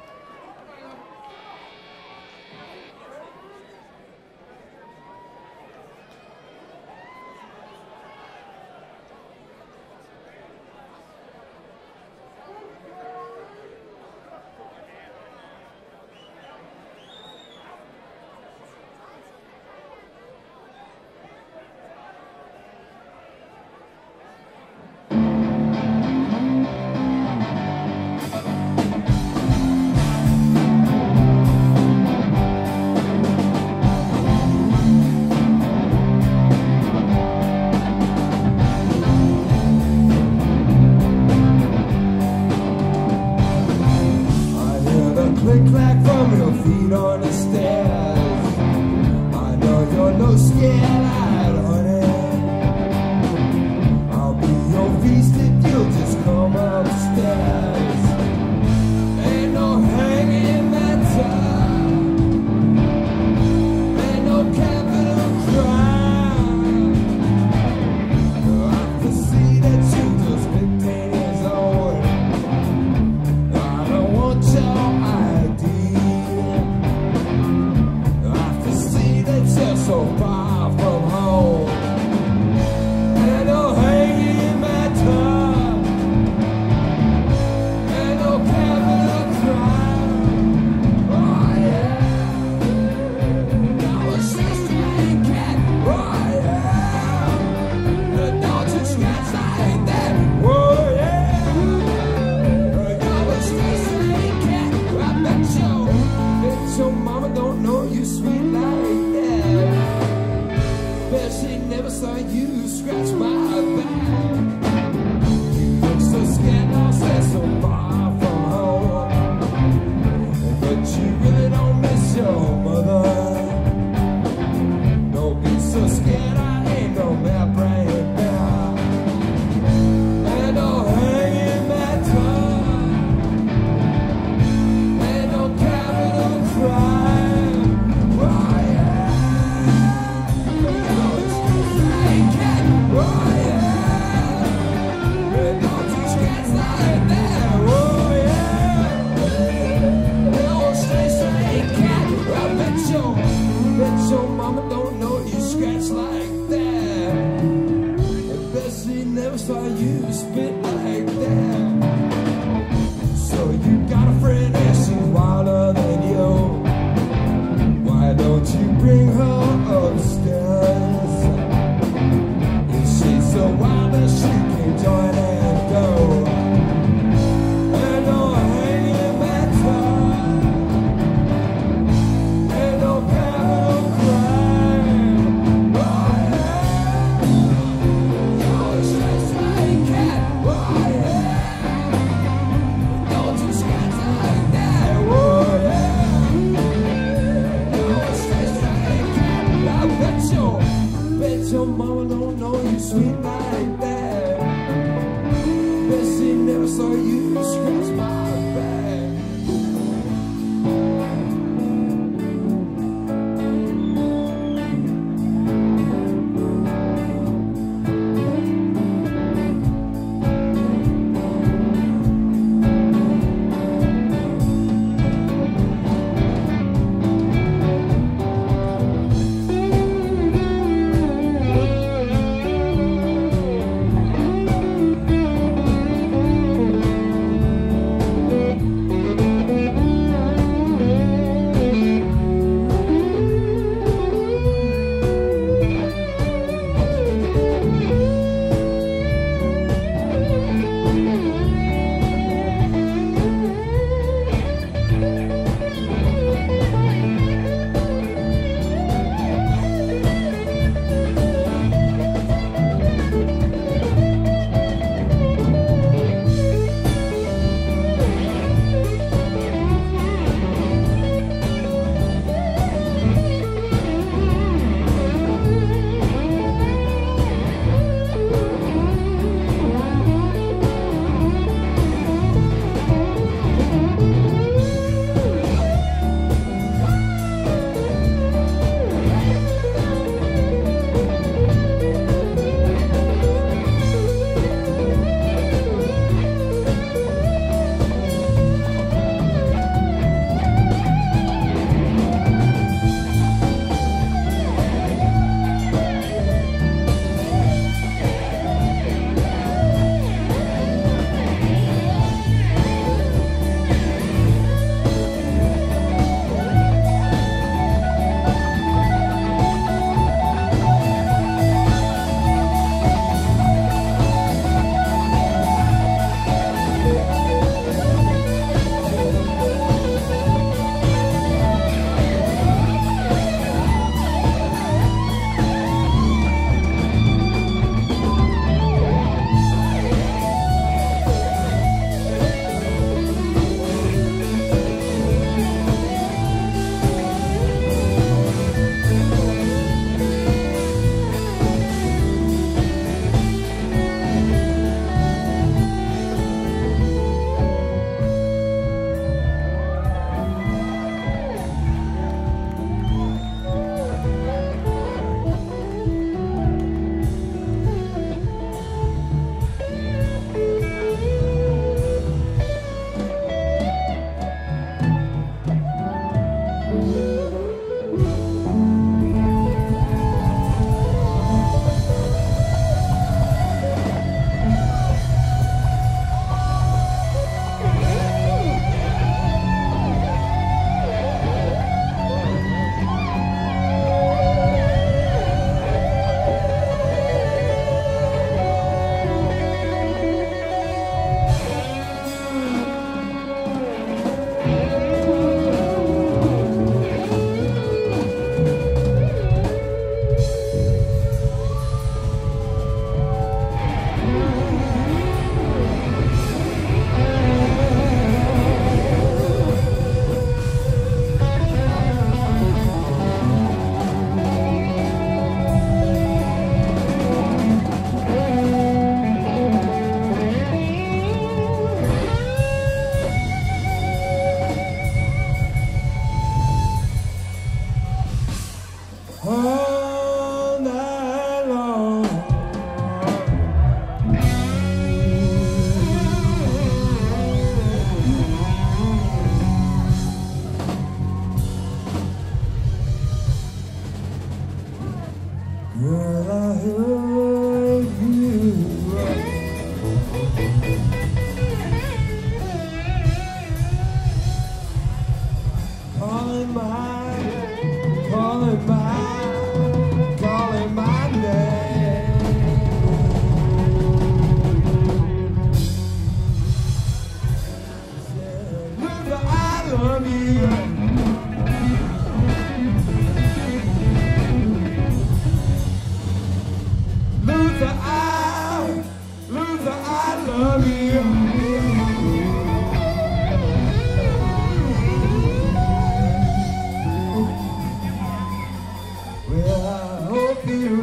A: Click-clack from your feet on the stairs. I know you're no scared-eyed, honey. I'll be your feast if you'll just come upstairs. Ain't no hanging matter, ain't no capital crime. I can see that you just fifteen years old. I don't want your never saw you scratch my back.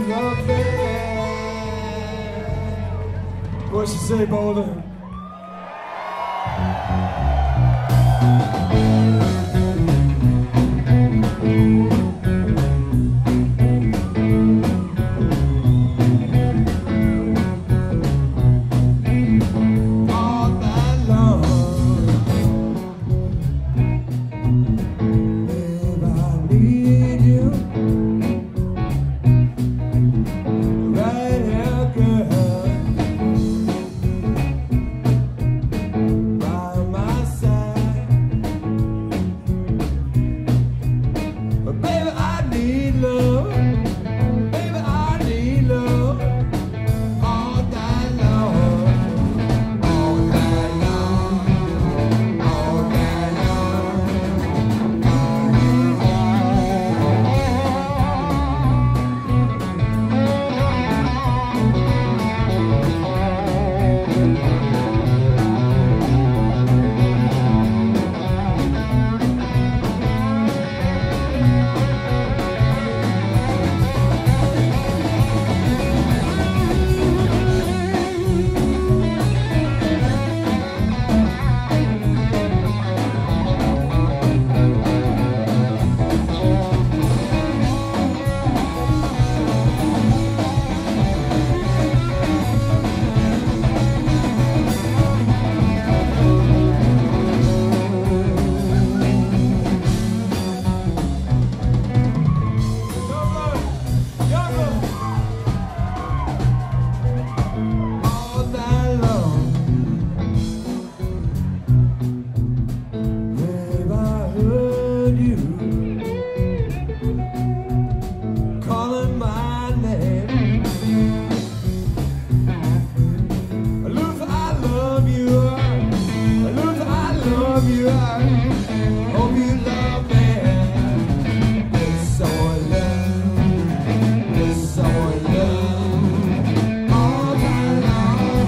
B: What you say, Boulder?
A: love you. I hope you love me. There's someone love. There's someone love. All night long.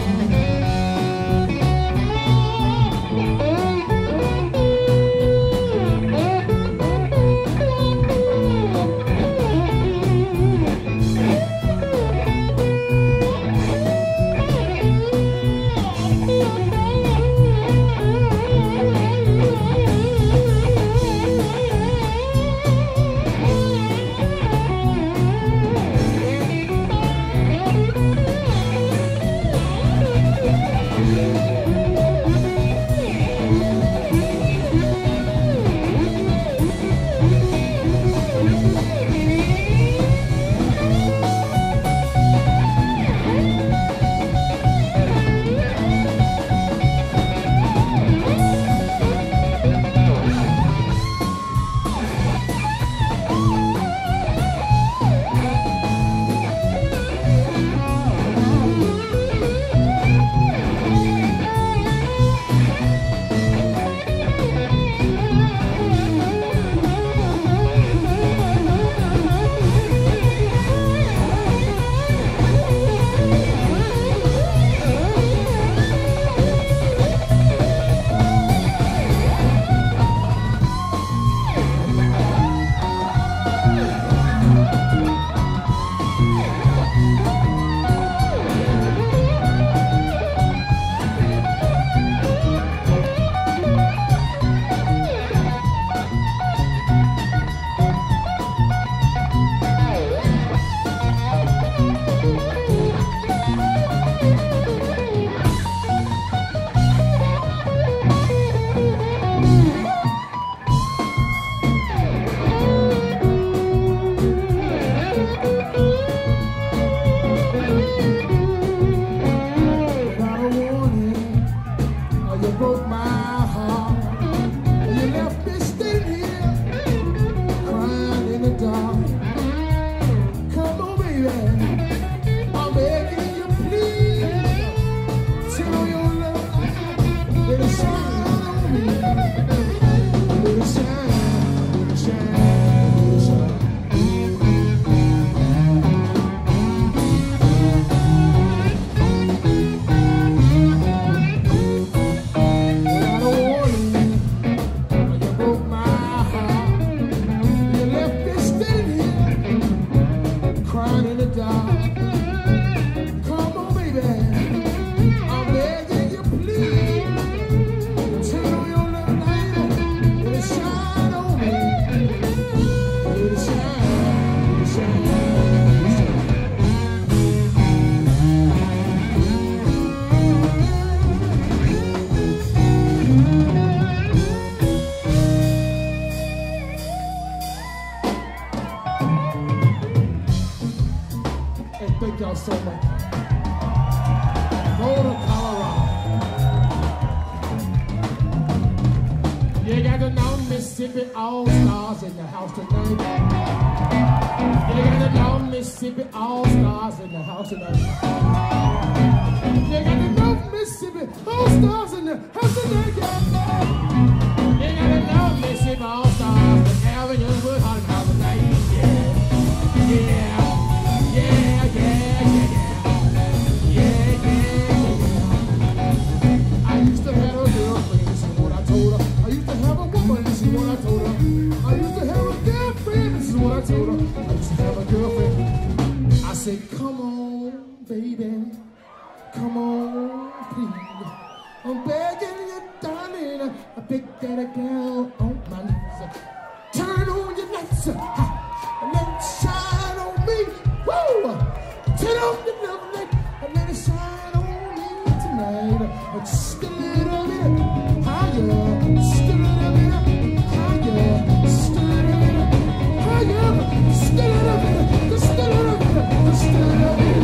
B: Thank y'all so much. Go to Colorado. You got to know Mississippi All-Stars in the house tonight. You got to know Mississippi All-Stars in the house tonight. You got to know Mississippi All-Stars in the house tonight. You got to know Mississippi All-Stars in Avenue Wood House tonight. Yeah, yeah. Yeah, yeah, yeah, yeah, yeah, yeah. I used to have a girlfriend, this is what I told her. I used to have a woman, this is what I told her. I used to have a girlfriend, this is what I told her. I used to have a girlfriend. I said, come on, baby, come on, please. I'm begging you, darling, I beg that girl on my knees. Turn on your lights, and let it shine on me. Woo! Turn on the love light and let it shine on me tonight. Just a little bit higher, just a little bit higher, just a little bit higher, just a little bit, just a little bit, just a little bit.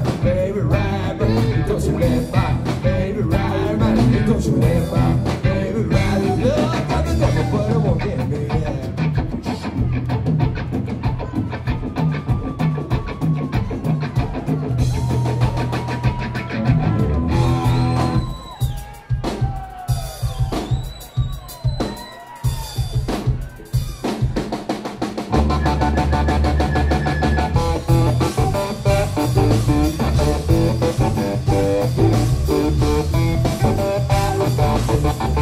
A: baby, ride, but don't you let my baby ride, man. Don't you let my baby ride. Look, I'm the devil, but it won't get me. Yeah.
B: Bye.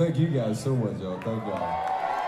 A: Thank you guys so much, y'all. Thank y'all.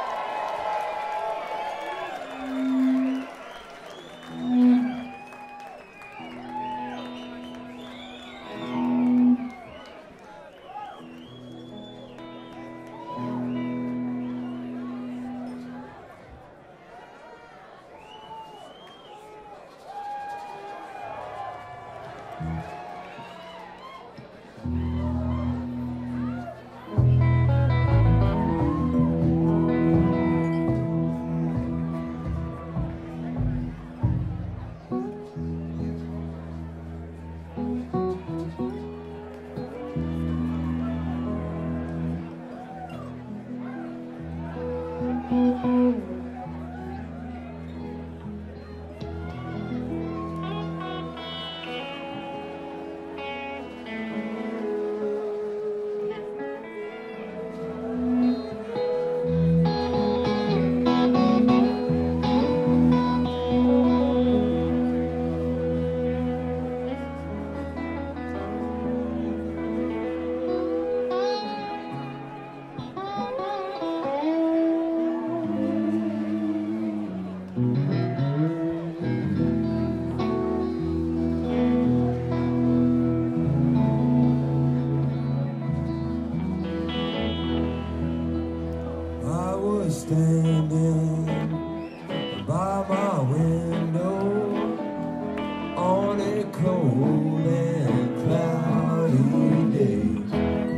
A: Standing by my window on a cold and cloudy day,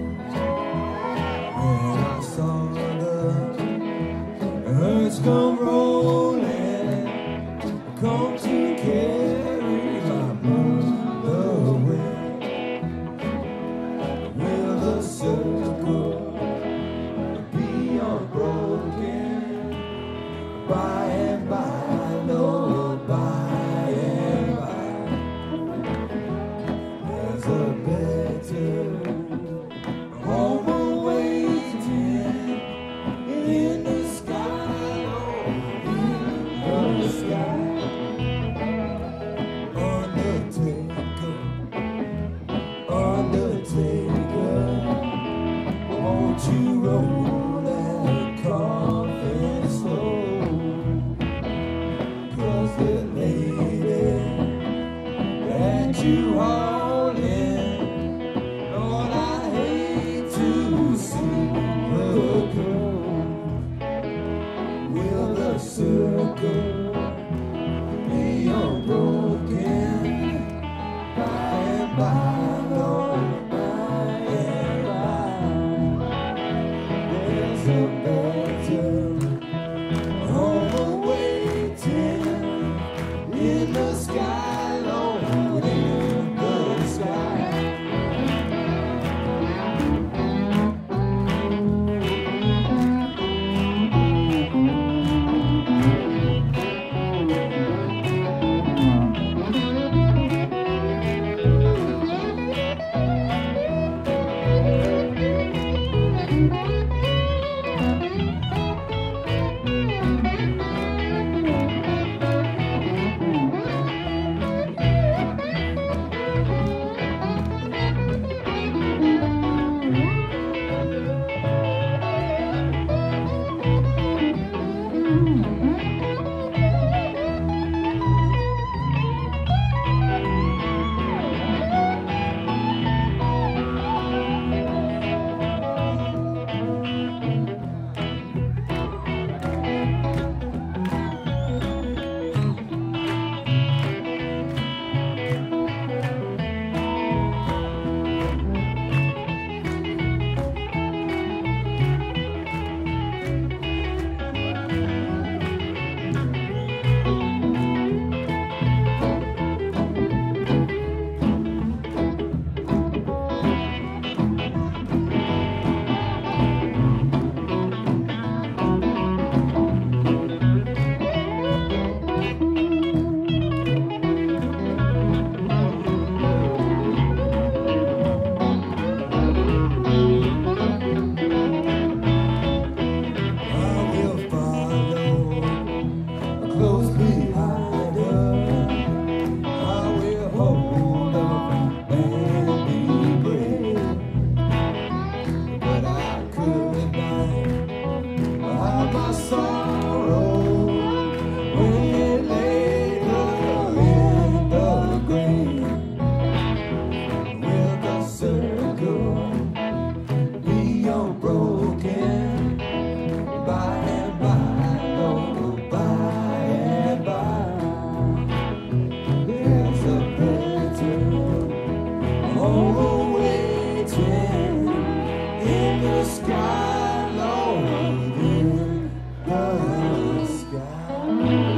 A: when I saw the earth come rolling, come to carry my mother away. Will the circle be unbroken? By and by, no, by and by, there's a better home awaiting in the sky, oh, in the sky. Undertaker, Undertaker, won't you roll that coffin slow? The lady that you hold in, Lord, I hate to see her go. Will the circle be unbroken by and by, Lord, by and by? the sky, lower than the sky.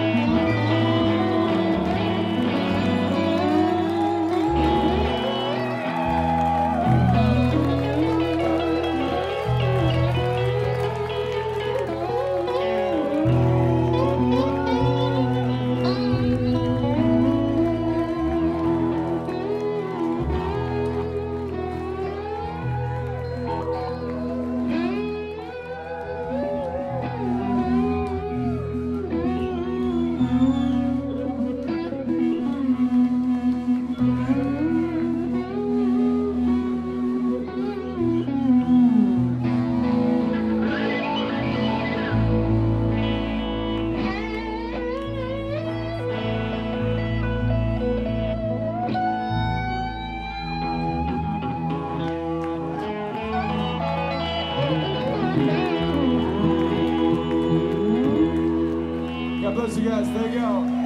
A: God bless you guys. Thank you.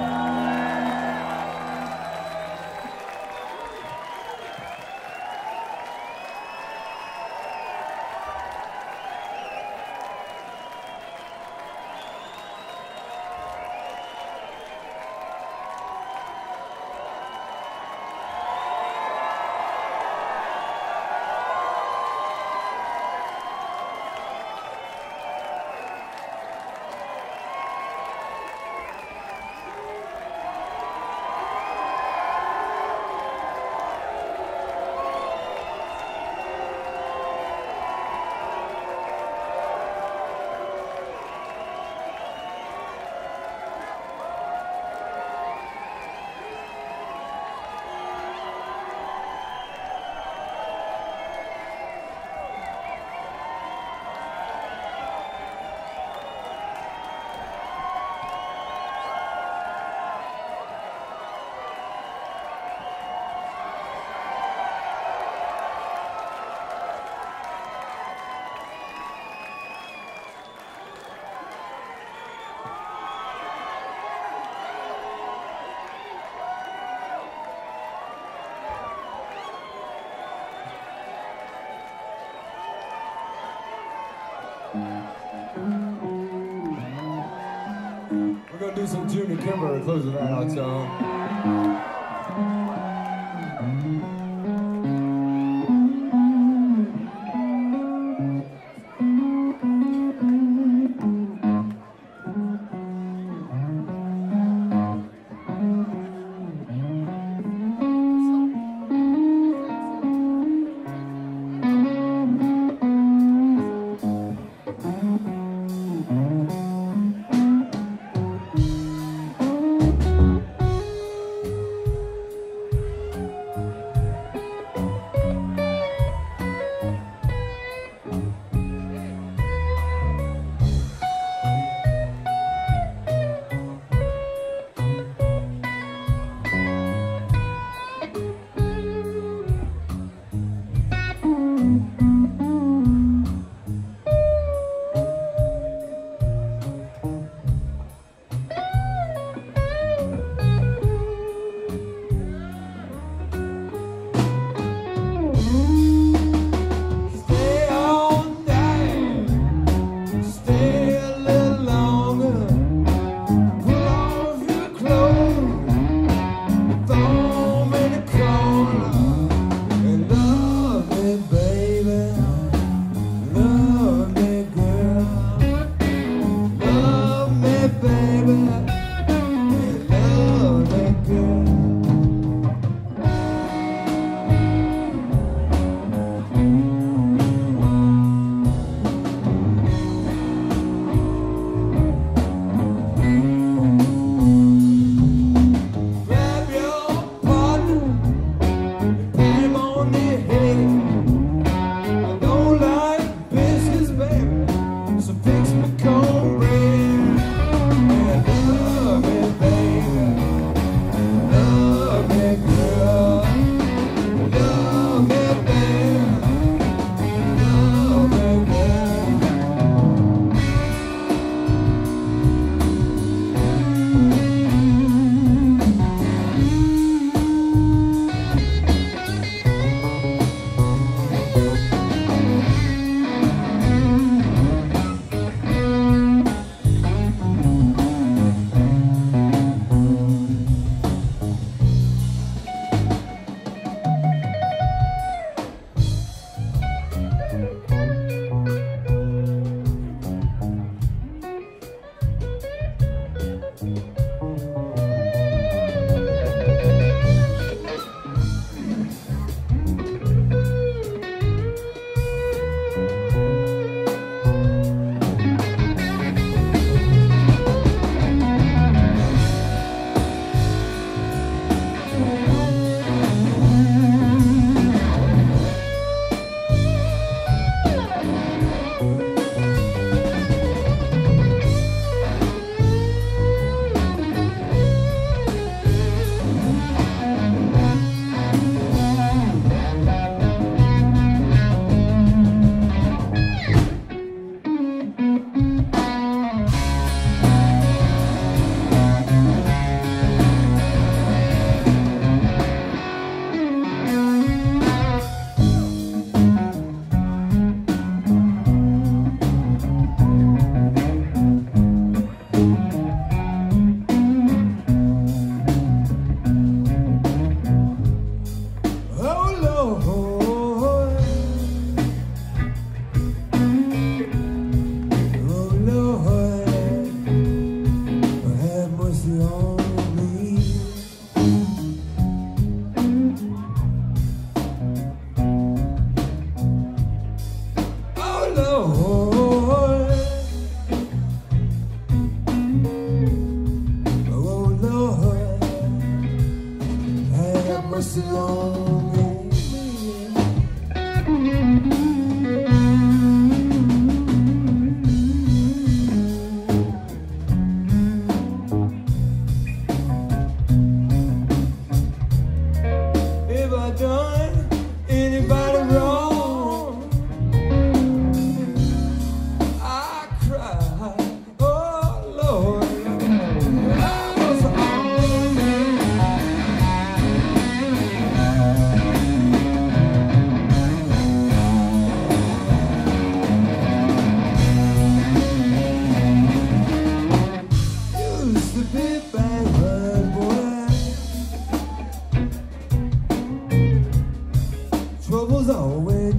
A: We're gonna do some Junior Kimber to close the night out, so.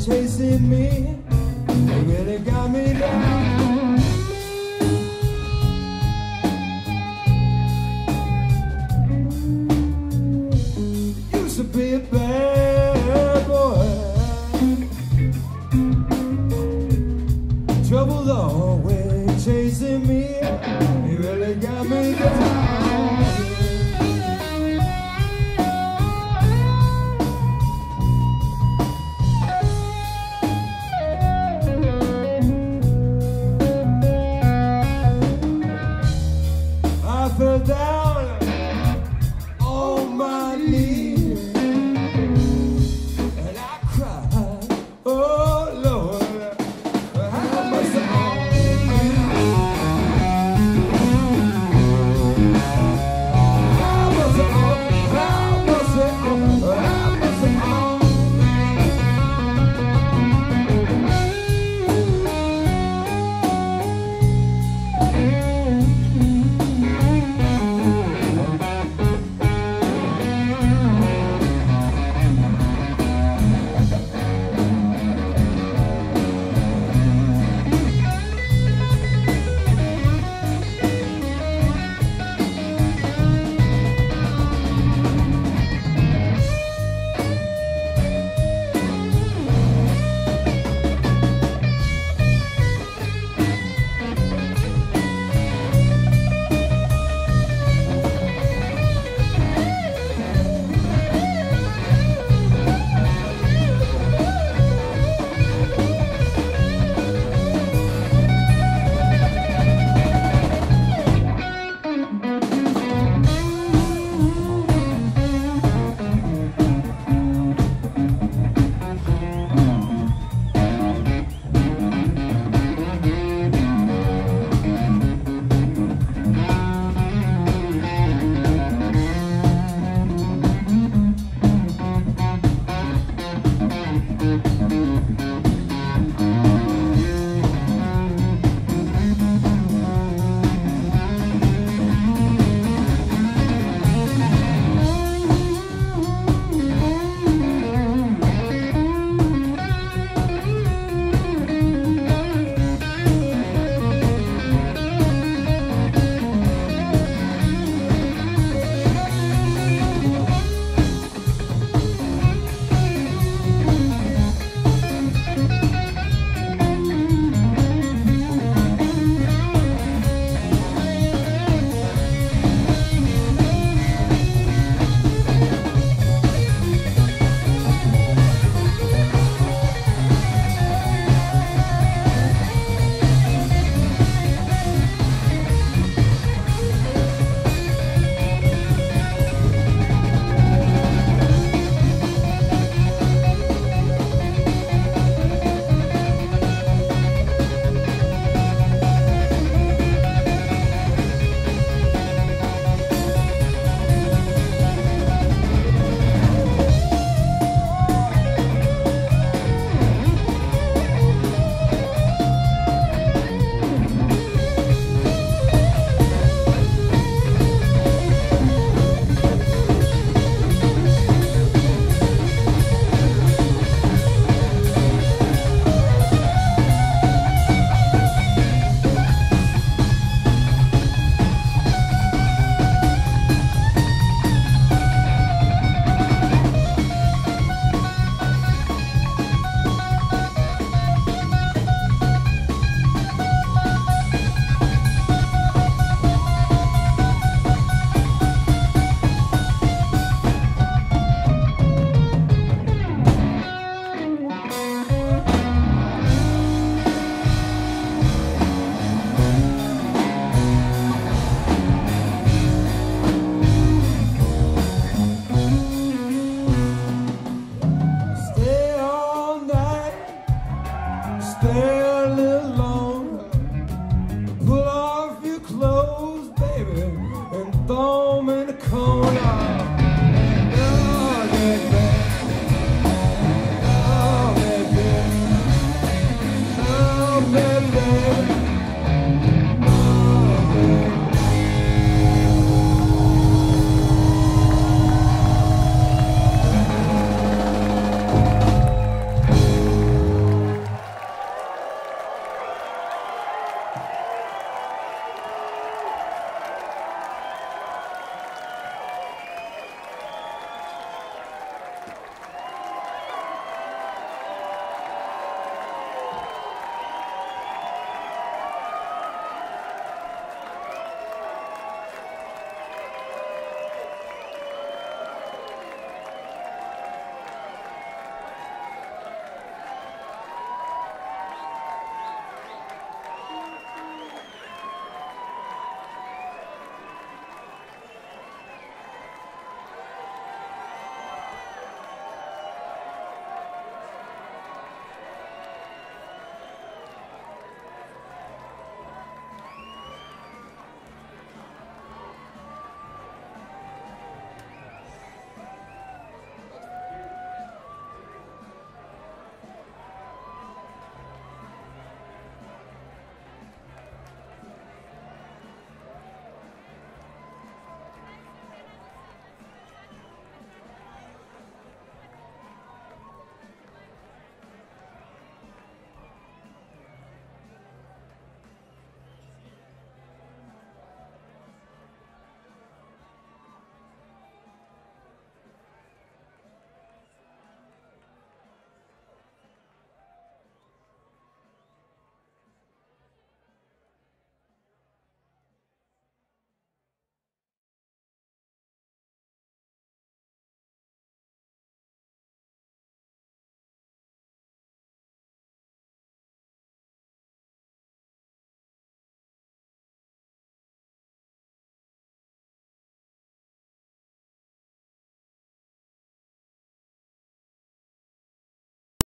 A: chasing me. They really got me down. Used to be a bad boy. Trouble's always chasing me. They really got me down. I fell down on my knees and I cried, oh Lord, how much on me? How much on, how much on, how much on stay